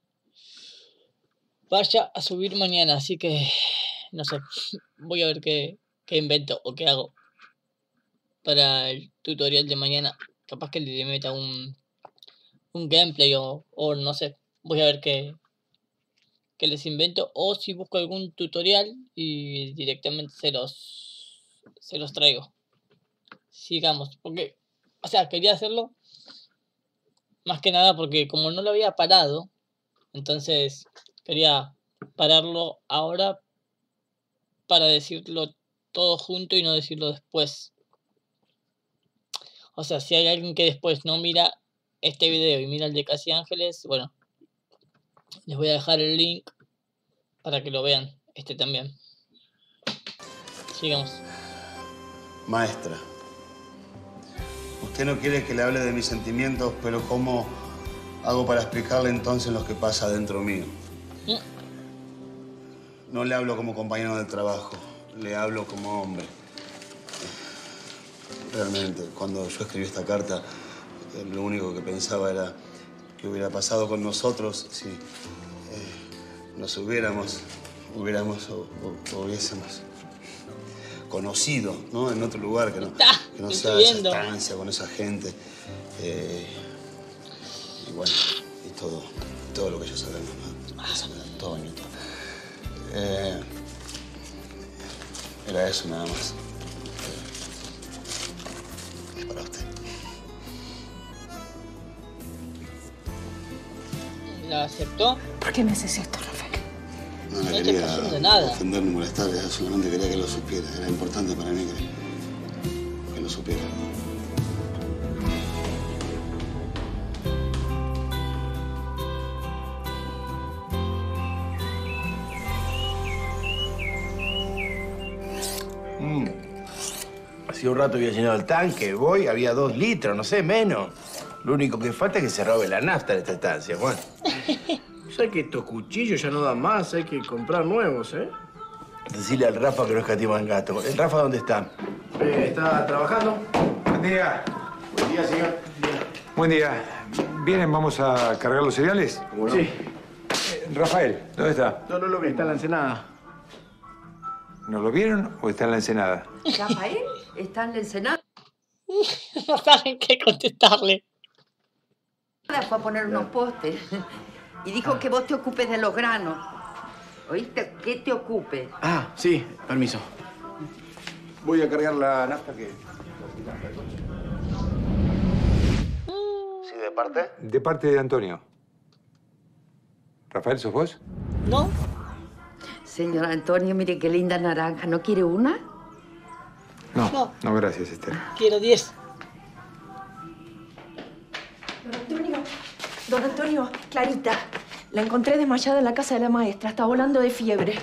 vaya a subir mañana, así que... No sé. Voy a ver qué, qué invento o qué hago para el tutorial de mañana. Capaz que le meta un... Un gameplay o, o no sé. Voy a ver qué... que les invento o si busco algún tutorial y directamente se los se los traigo. Sigamos, porque o sea, quería hacerlo más que nada porque como no lo había parado, entonces quería pararlo ahora para decirlo todo junto y no decirlo después. O sea, si hay alguien que después no mira este video y mira el de Casi Ángeles, bueno, les voy a dejar el link para que lo vean, este también. Sigamos. Maestra, usted no quiere que le hable de mis sentimientos, pero ¿cómo hago para explicarle entonces lo que pasa dentro mío? No le hablo como compañero del trabajo, le hablo como hombre. Realmente, cuando yo escribí esta carta, eh, lo único que pensaba era qué hubiera pasado con nosotros si eh, nos hubiéramos, hubiéramos o, o- o hubiésemos conocido, ¿no? En otro lugar que no, que no sea esa estancia con esa gente. Eh, y bueno, y todo, y todo lo que ya sabemos, ¿no? Antonio. Eh, era eso nada más. Es para usted. ¿La aceptó? ¿Por qué me haces esto, Rafael? No No le te quería pasó de nada. ofender ni molestar, era solamente quería que lo supiera. Era importante para mí que, que lo supiera. Mm. Hacía un rato había llenado el tanque, voy, había dos litros, no sé, menos. Lo único que falta es que se robe la nafta en esta estancia, Juan. ¿Sabes que estos cuchillos ya no dan más? Hay que comprar nuevos, ¿eh? Decirle al Rafa que no escatiman gato. ¿El Rafa dónde está? Eh, ¿Está trabajando? Buen día. Buen día, señor. Buen día. ¿Vienen? ¿Vamos a cargar los cereales? Sí. Eh, Rafael, ¿dónde está? No, no lo vi. Está en la ensenada. ¿No lo vieron o está en la ensenada? Rafael está en la ensenada. No saben qué contestarle. Fue a poner unos postes y dijo que vos te ocupes de los granos. ¿Oíste? Que te ocupes. Ah, sí, permiso. Voy a cargar la nafta que... ¿Sí, de parte? De parte de Antonio. ¿Rafael, sos vos? No. Señor Antonio, mire qué linda naranja. ¿No quiere una? No, No. no, gracias, Esther. Quiero diez. Don Antonio, don Antonio, Clarita. La encontré desmayada en la casa de la maestra. Está volando de fiebre.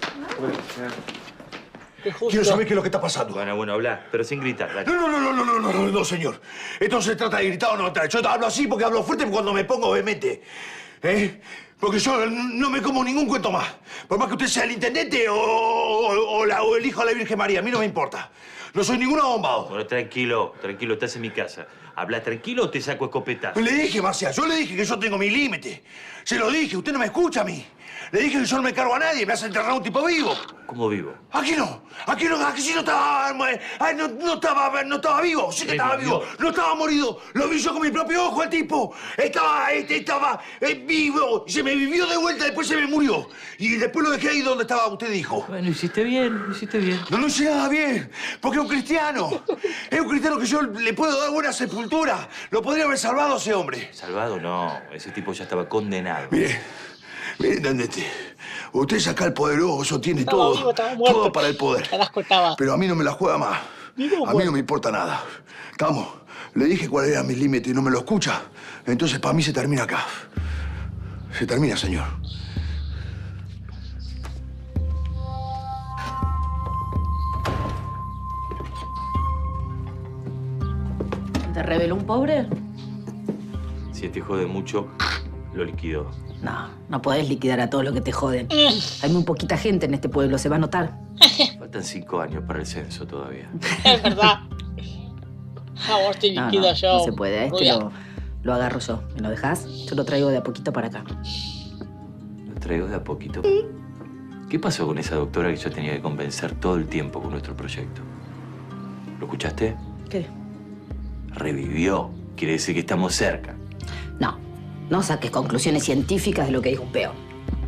Quiero saber qué es lo que está pasando. Bueno, bueno, habla, pero sin gritar. Dale. No, no, no, no, no, no, no, no, señor. Esto no se trata de gritar o no gritar. Yo hablo así porque hablo fuerte cuando me pongo vehemente. ¿Eh? Porque yo no me como ningún cuento más. Por más que usted sea el intendente o, o, o, la, o el hijo de la Virgen María, a mí no me importa. No soy ningún abombado. Bueno, tranquilo, tranquilo, estás en mi casa. ¿Hablas tranquilo o te saco escopetazo? Le dije, Marcial, yo le dije que yo tengo mi límite. Se lo dije, usted no me escucha a mí. Le dije que yo no me cargo a nadie, me hace enterrar un tipo vivo. ¿Cómo vivo? Aquí no, aquí no, aquí sí no estaba, ay, no, no estaba, no estaba vivo, sí que estaba vivo, no estaba morido, lo vi yo con mi propio ojo el tipo, estaba, este, estaba eh, vivo, se me vivió de vuelta, después se me murió, y después lo dejé ahí donde estaba, usted dijo. Bueno, hiciste bien, hiciste bien. No, no hice nada bien, porque es un cristiano, es un cristiano que yo le puedo dar buena sepultura, lo podría haber salvado a ese hombre. Salvado no, ese tipo ya estaba condenado. Mire, mire, intendente. Usted es acá el poderoso, tiene Estaba todo, vivo, estaba muerto. todo para el poder. Te las cortaba. Pero a mí no me la juega más. Vivo, A mí no me importa nada. Vamos, le dije cuáles eran mis límites y no me lo escucha. Entonces para mí se termina acá. Se termina, señor. ¿Te reveló un pobre? Si te jode mucho, lo liquido. No, no podés liquidar a todos los que te joden. Hay muy poquita gente en este pueblo, se va a notar. Faltan cinco años para el censo todavía. Es verdad. A vos te No, liquido no, yo. no se puede, este rubia. lo, lo agarro yo. ¿Me lo dejás? Yo lo traigo de a poquito para acá. Lo traigo de a poquito. ¿Qué pasó con esa doctora que yo tenía que convencer todo el tiempo con nuestro proyecto? ¿Lo escuchaste? ¿Qué? Revivió. Quiere decir que estamos cerca. No, no saques conclusiones científicas de lo que dijo un peón.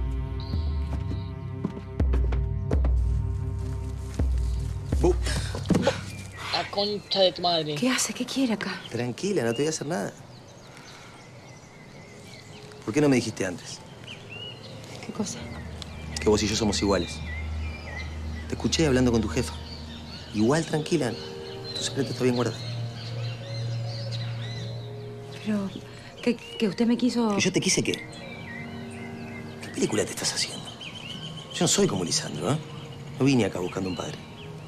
La concha de tu madre. ¿Qué hace? ¿Qué quiere acá? Tranquila, no te voy a hacer nada. ¿Por qué no me dijiste antes? ¿Qué cosa? Que vos y yo somos iguales. Te escuché hablando con tu jefa. Igual, tranquila. Tu secreto está bien guardado. Pero, ¿que, que usted me quiso...? ¿Que yo te quise qué? ¿Qué película te estás haciendo? Yo no soy como Lisandro, ¿eh? No vine acá buscando un padre.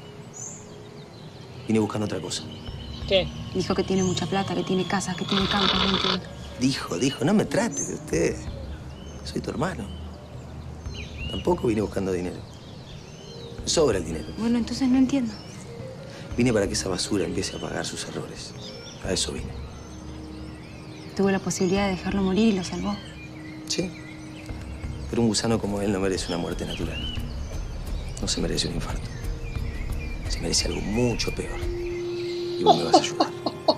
Vine buscando otra cosa. ¿Qué? Dijo que tiene mucha plata, que tiene casas, que tiene campos, no entiendo. Dijo, dijo, no me trates de usted. Soy tu hermano. Tampoco vine buscando dinero. Me sobra el dinero. Bueno, entonces no entiendo. Vine para que esa basura empiece a pagar sus errores. A eso vine. Tuvo la posibilidad de dejarlo morir y lo salvó. Sí. Pero un gusano como él no merece una muerte natural. No se merece un infarto. Se merece algo mucho peor. Y vos me vas a ayudar.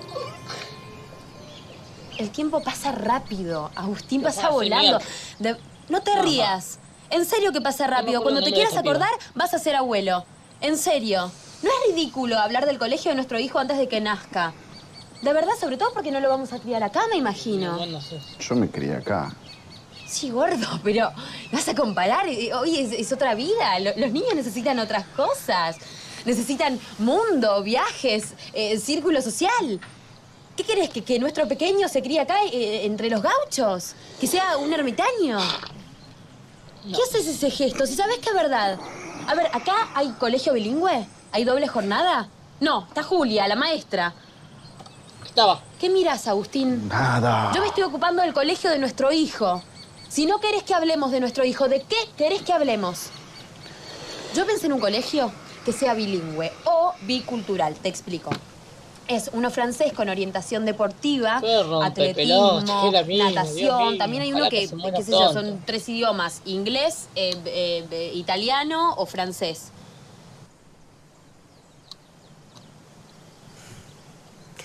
El tiempo pasa rápido. Agustín Te pasa pasa volando. genial. De- No te No, rías. En serio que pasa rápido. acuerdo Cuando el te nombre quieras de tu amigo. acordar, vas a ser abuelo. En serio. No es ridículo hablar del colegio de nuestro hijo antes de que nazca. De verdad, sobre todo porque no lo vamos a criar acá, me imagino. Bueno, sí. Yo me crié acá. Sí, gordo, pero vas a comparar. Eh, Hoy es, es otra vida. Lo- los niños necesitan otras cosas. Necesitan mundo, viajes, eh, círculo social. ¿Qué querés? ¿Que, que nuestro pequeño se críe acá eh, entre los gauchos? ¿Que sea un ermitaño? ¿Qué haces ese gesto? Si sabes que es verdad. A ver, ¿acá hay colegio bilingüe? ¿Hay doble jornada? No, está Julia, la maestra. Estaba. ¿Qué mirás, Agustín? Nada. Yo me estoy ocupando del colegio de nuestro hijo. Si no querés que hablemos de nuestro hijo, ¿de qué querés que hablemos? Yo pensé en un colegio que sea bilingüe o bicultural, te explico. Es uno francés con orientación deportiva, Qué atletismo, rompepelotas, qué la misma, Dios natación. mío. También hay uno Ojalá que, que se muera qué sé yo, pronto. son tres idiomas, inglés, eh, eh, eh, italiano o francés.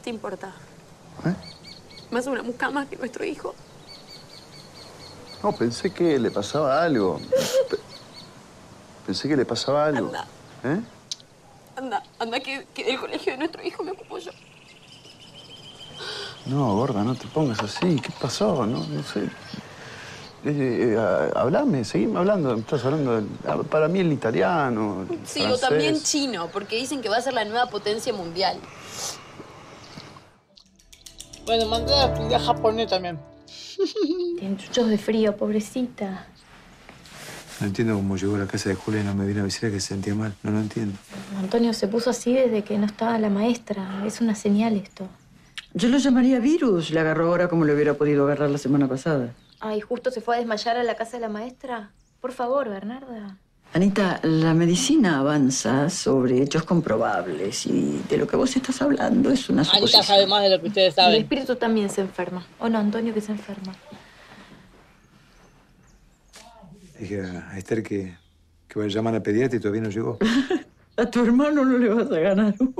te importa? ¿Eh? ¿Más una mucama que nuestro hijo? No, pensé que le pasaba algo. Pe- pensé que le pasaba algo. Anda. ¿Eh? Anda, anda, que, que del colegio de nuestro hijo me ocupo yo. No, gorda, no te pongas así. ¿Qué pasó? No, no sé. Eh, eh, a- hablame, seguime hablando. Estás hablando del- para mí el italiano, el Sí, francés. o también chino, porque dicen que va a ser la nueva potencia mundial. Bueno, mandé a estudiar japonés también. Tiene chuchos de frío, pobrecita. No entiendo cómo llegó a la casa de Julia y no me vino a avisar que se sentía mal. No lo entiendo. Antonio se puso así desde que no estaba la maestra. Es una señal esto. Yo lo llamaría virus. Le agarró ahora como le hubiera podido agarrar la semana pasada. Ay, justo se fue a desmayar a la casa de la maestra. Por favor, Bernarda. Anita, la medicina avanza sobre hechos comprobables y de lo que vos estás hablando es una Anita suposición. sabe más de lo que ustedes El saben. espíritu también se enferma. ¿O no, Antonio, que se enferma? Dije a Esther que, que vaya a llamar a la pediatra y todavía no llegó. A tu hermano no le vas a ganar una.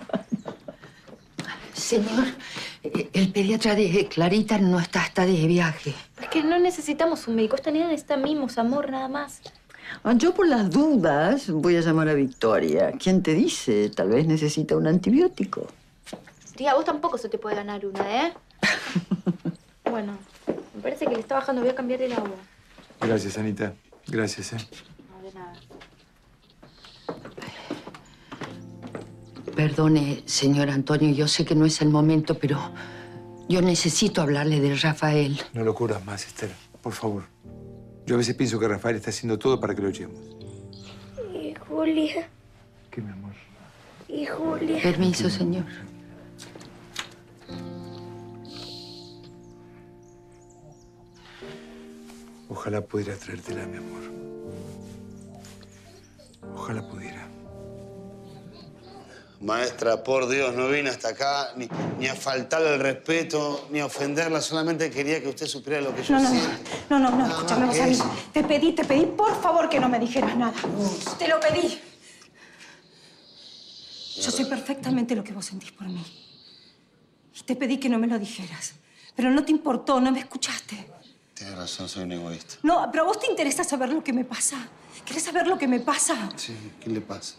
Señor, eh, el pediatra de Clarita no está, está de viaje. Es que no necesitamos un médico. Esta niña necesita mimos, amor, nada más. Ah, Yo por las dudas voy a llamar a Victoria. ¿Quién te dice? Tal vez necesita un antibiótico. Tía, a vos tampoco se te puede ganar una, ¿eh? Bueno, me parece que le está bajando. Voy a cambiar el agua. Gracias, Anita. Gracias, ¿eh? No, de nada. Perdone, señor Antonio, yo sé que no es el momento, pero yo necesito hablarle de Rafael. No lo curas más, Esther. Por favor. Yo a veces pienso que Rafael está haciendo todo para que lo echemos. Y Julia. ¿Qué, mi amor? Y Julia. Permiso, señor. Ojalá pudiera traértela, mi amor. Ojalá pudiera. Maestra, por Dios, no vine hasta acá ni, ni a faltarle el respeto, ni a ofenderla. Solamente quería que usted supiera lo que yo No, no, siento. no, no, no, Nada escúchame, más vos que a mí. eso. Te pedí, te pedí, por favor, que no me dijeras nada. Te lo pedí. Yo sé perfectamente lo que vos sentís por mí. Y te pedí que no me lo dijeras. Pero no te importó, no me escuchaste. Tienes razón, soy un egoísta. No, pero a vos te interesa saber lo que me pasa. ¿Querés saber lo que me pasa? Sí, ¿qué le pasa?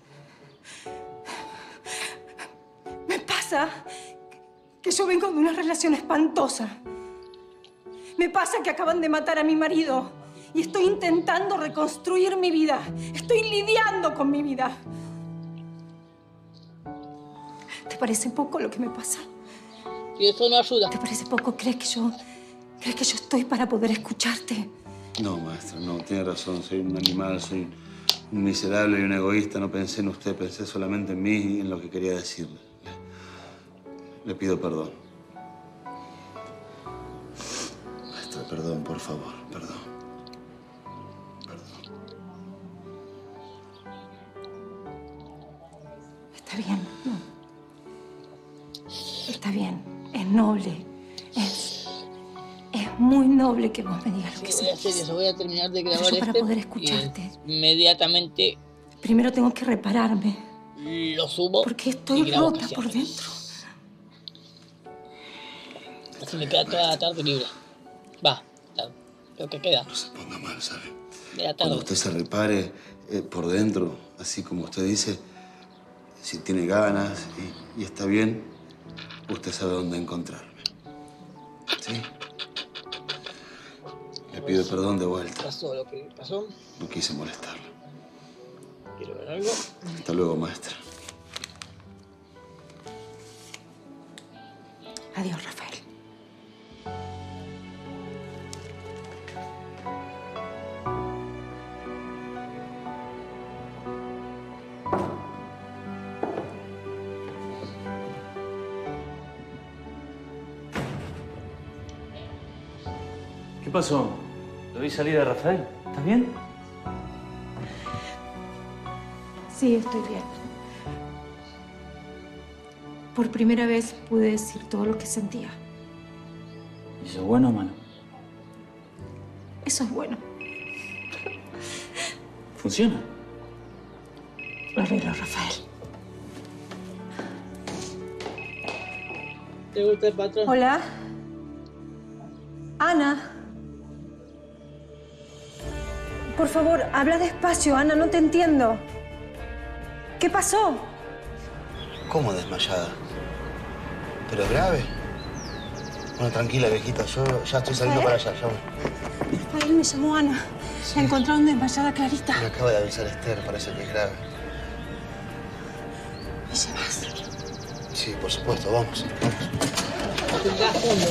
Me pasa que yo vengo de una relación espantosa. Me pasa que acaban de matar a mi marido y estoy intentando reconstruir mi vida. Estoy lidiando con mi vida. ¿Te parece poco lo que me pasa? Y eso no ayuda. ¿Te parece poco? ¿Crees que yo, crees que yo estoy para poder escucharte? No, maestra, no, tiene razón. Soy un animal, soy un miserable y un egoísta. No pensé en usted, pensé solamente en mí y en lo que quería decirle. Le, le pido perdón. Maestra, perdón, por favor, perdón. Está bien, no. Está bien, es noble. Es, es muy noble que vos me digas lo que Voy a hacer sentís. eso, voy a terminar de grabar Pero yo para este poder y escucharte, inmediatamente primero tengo que repararme. lo subo. Porque y estoy grabo rota canciones. por dentro. Así me queda toda la tarde libre. Va, la- lo que queda. No se ponga mal, ¿sabe? De la Cuando tarde. usted se repare eh, por dentro, así como usted dice, si tiene ganas y, y está bien, usted sabe dónde encontrarme. ¿Sí? Le pido perdón de vuelta. Pasó lo que pasó. No quise molestarlo. Quiero ver algo. Hasta luego, maestra. Adiós, Rafael. ¿Qué pasó? ¿Lo vi salir a Rafael? ¿Estás bien? Sí, estoy bien. Por primera vez pude decir todo lo que sentía. ¿Y eso es bueno o malo? Eso es bueno. ¿Funciona? Lo arreglo, Rafael. ¿Te gusta el patrón? Hola. Ana. Por favor, habla despacio, Ana, no te entiendo. ¿Qué pasó? ¿Cómo desmayada? ¿Pero es grave? Bueno, tranquila, viejita. Yo ya estoy saliendo para allá. Ya voy. Rafael me llamó Ana. La encontraron desmayada, Clarita. Me acaba de avisar Esther. Parece que es grave. ¿Me llevas? Sí, por supuesto. Vamos. Vamos.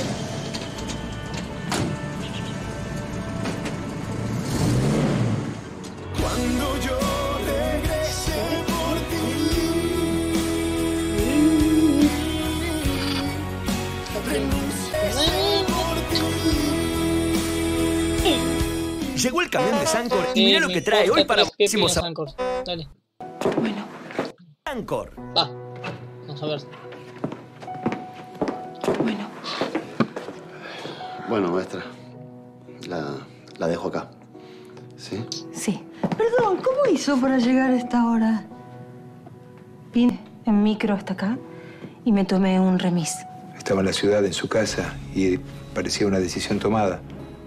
Cuando yo regrese por ti. Llegó el camión de Sancor y mirá lo que trae hoy para próximos Sancor. Dale. Bueno. Sancor. Va. Vamos a ver. Bueno, maestra. La, la dejo acá. ¿Sí? Sí. Perdón, ¿cómo hizo para llegar a esta hora? Vine en micro hasta acá y me tomé un remis. Estaba en la ciudad, en su casa, y parecía una decisión tomada.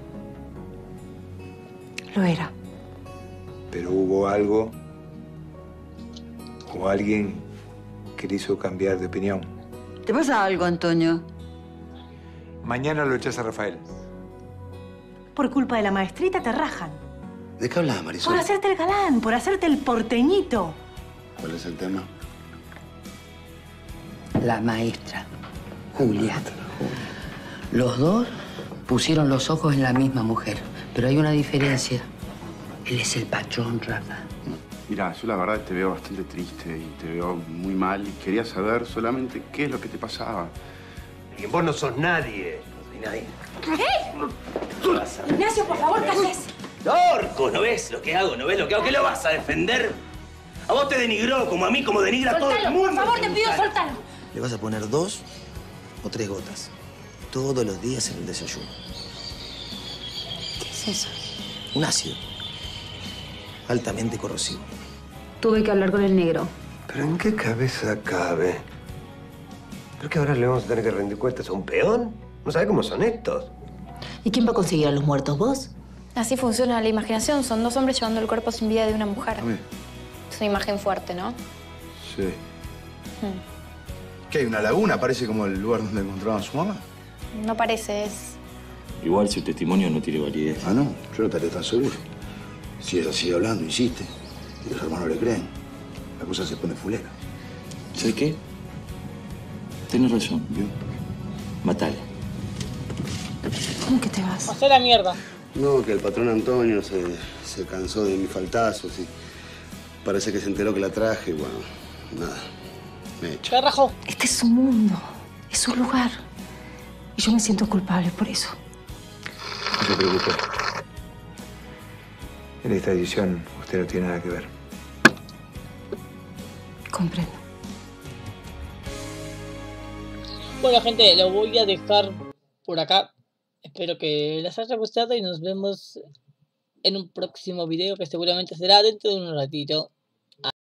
Lo era. Pero hubo algo o alguien que le hizo cambiar de opinión. ¿Te pasa algo, Antonio? Mañana lo echas a Rafael. Por culpa de la maestrita te rajan. ¿De qué hablas, Marisol? Por hacerte el galán, por hacerte el porteñito. ¿Cuál es el tema? La maestra, Julia. Los dos pusieron los ojos en la misma mujer, pero hay una diferencia. Él es el patrón, Rafa. Mirá, yo la verdad te veo bastante triste y te veo muy mal y quería saber solamente qué es lo que te pasaba. Y vos no sos nadie. No sos nadie. ¿Qué? Ignacio, por favor, calles. Orco, ¿no ves lo que hago? ¿No ves lo que hago? ¿Qué lo vas a defender? A vos te denigró como a mí, como denigra a todo el mundo. Por favor, te pido, soltalo. Le vas a poner dos o tres gotas todos los días en el desayuno. ¿Qué es eso? Un ácido altamente corrosivo. Tuve que hablar con el negro. ¿Pero en qué cabeza cabe? ¿Creo que ahora le vamos a tener que rendir cuentas a un peón? ¿No sabe cómo son estos? ¿Y quién va a conseguir a los muertos, vos? Así funciona la imaginación. Son dos hombres llevando el cuerpo sin vida de una mujer. Uy. Es una imagen fuerte, ¿no? Sí. Hmm. ¿Qué hay? ¿Una laguna? Parece como el lugar donde encontraban a su mamá. No parece, es... Igual su testimonio no tiene validez. Ah, no. Yo no estaría tan seguro. Si ella sigue hablando, insiste, y los hermanos le creen, la cosa se pone fulera. ¿Sabes qué? Tienes razón. ¿Bien? Matala. ¿Cómo que te vas? Pasé la mierda. No, que el patrón Antonio se, se cansó de mis faltazos y parece que se enteró que la traje y bueno, nada, me echa. ¿Qué rajó? Este es su mundo, es su lugar. Y yo me siento culpable por eso. No se preocupe. En esta decisión usted no tiene nada que ver. Comprendo. Bueno, gente, lo voy a dejar por acá. Espero que les haya gustado y nos vemos en un próximo video que seguramente será dentro de un ratito.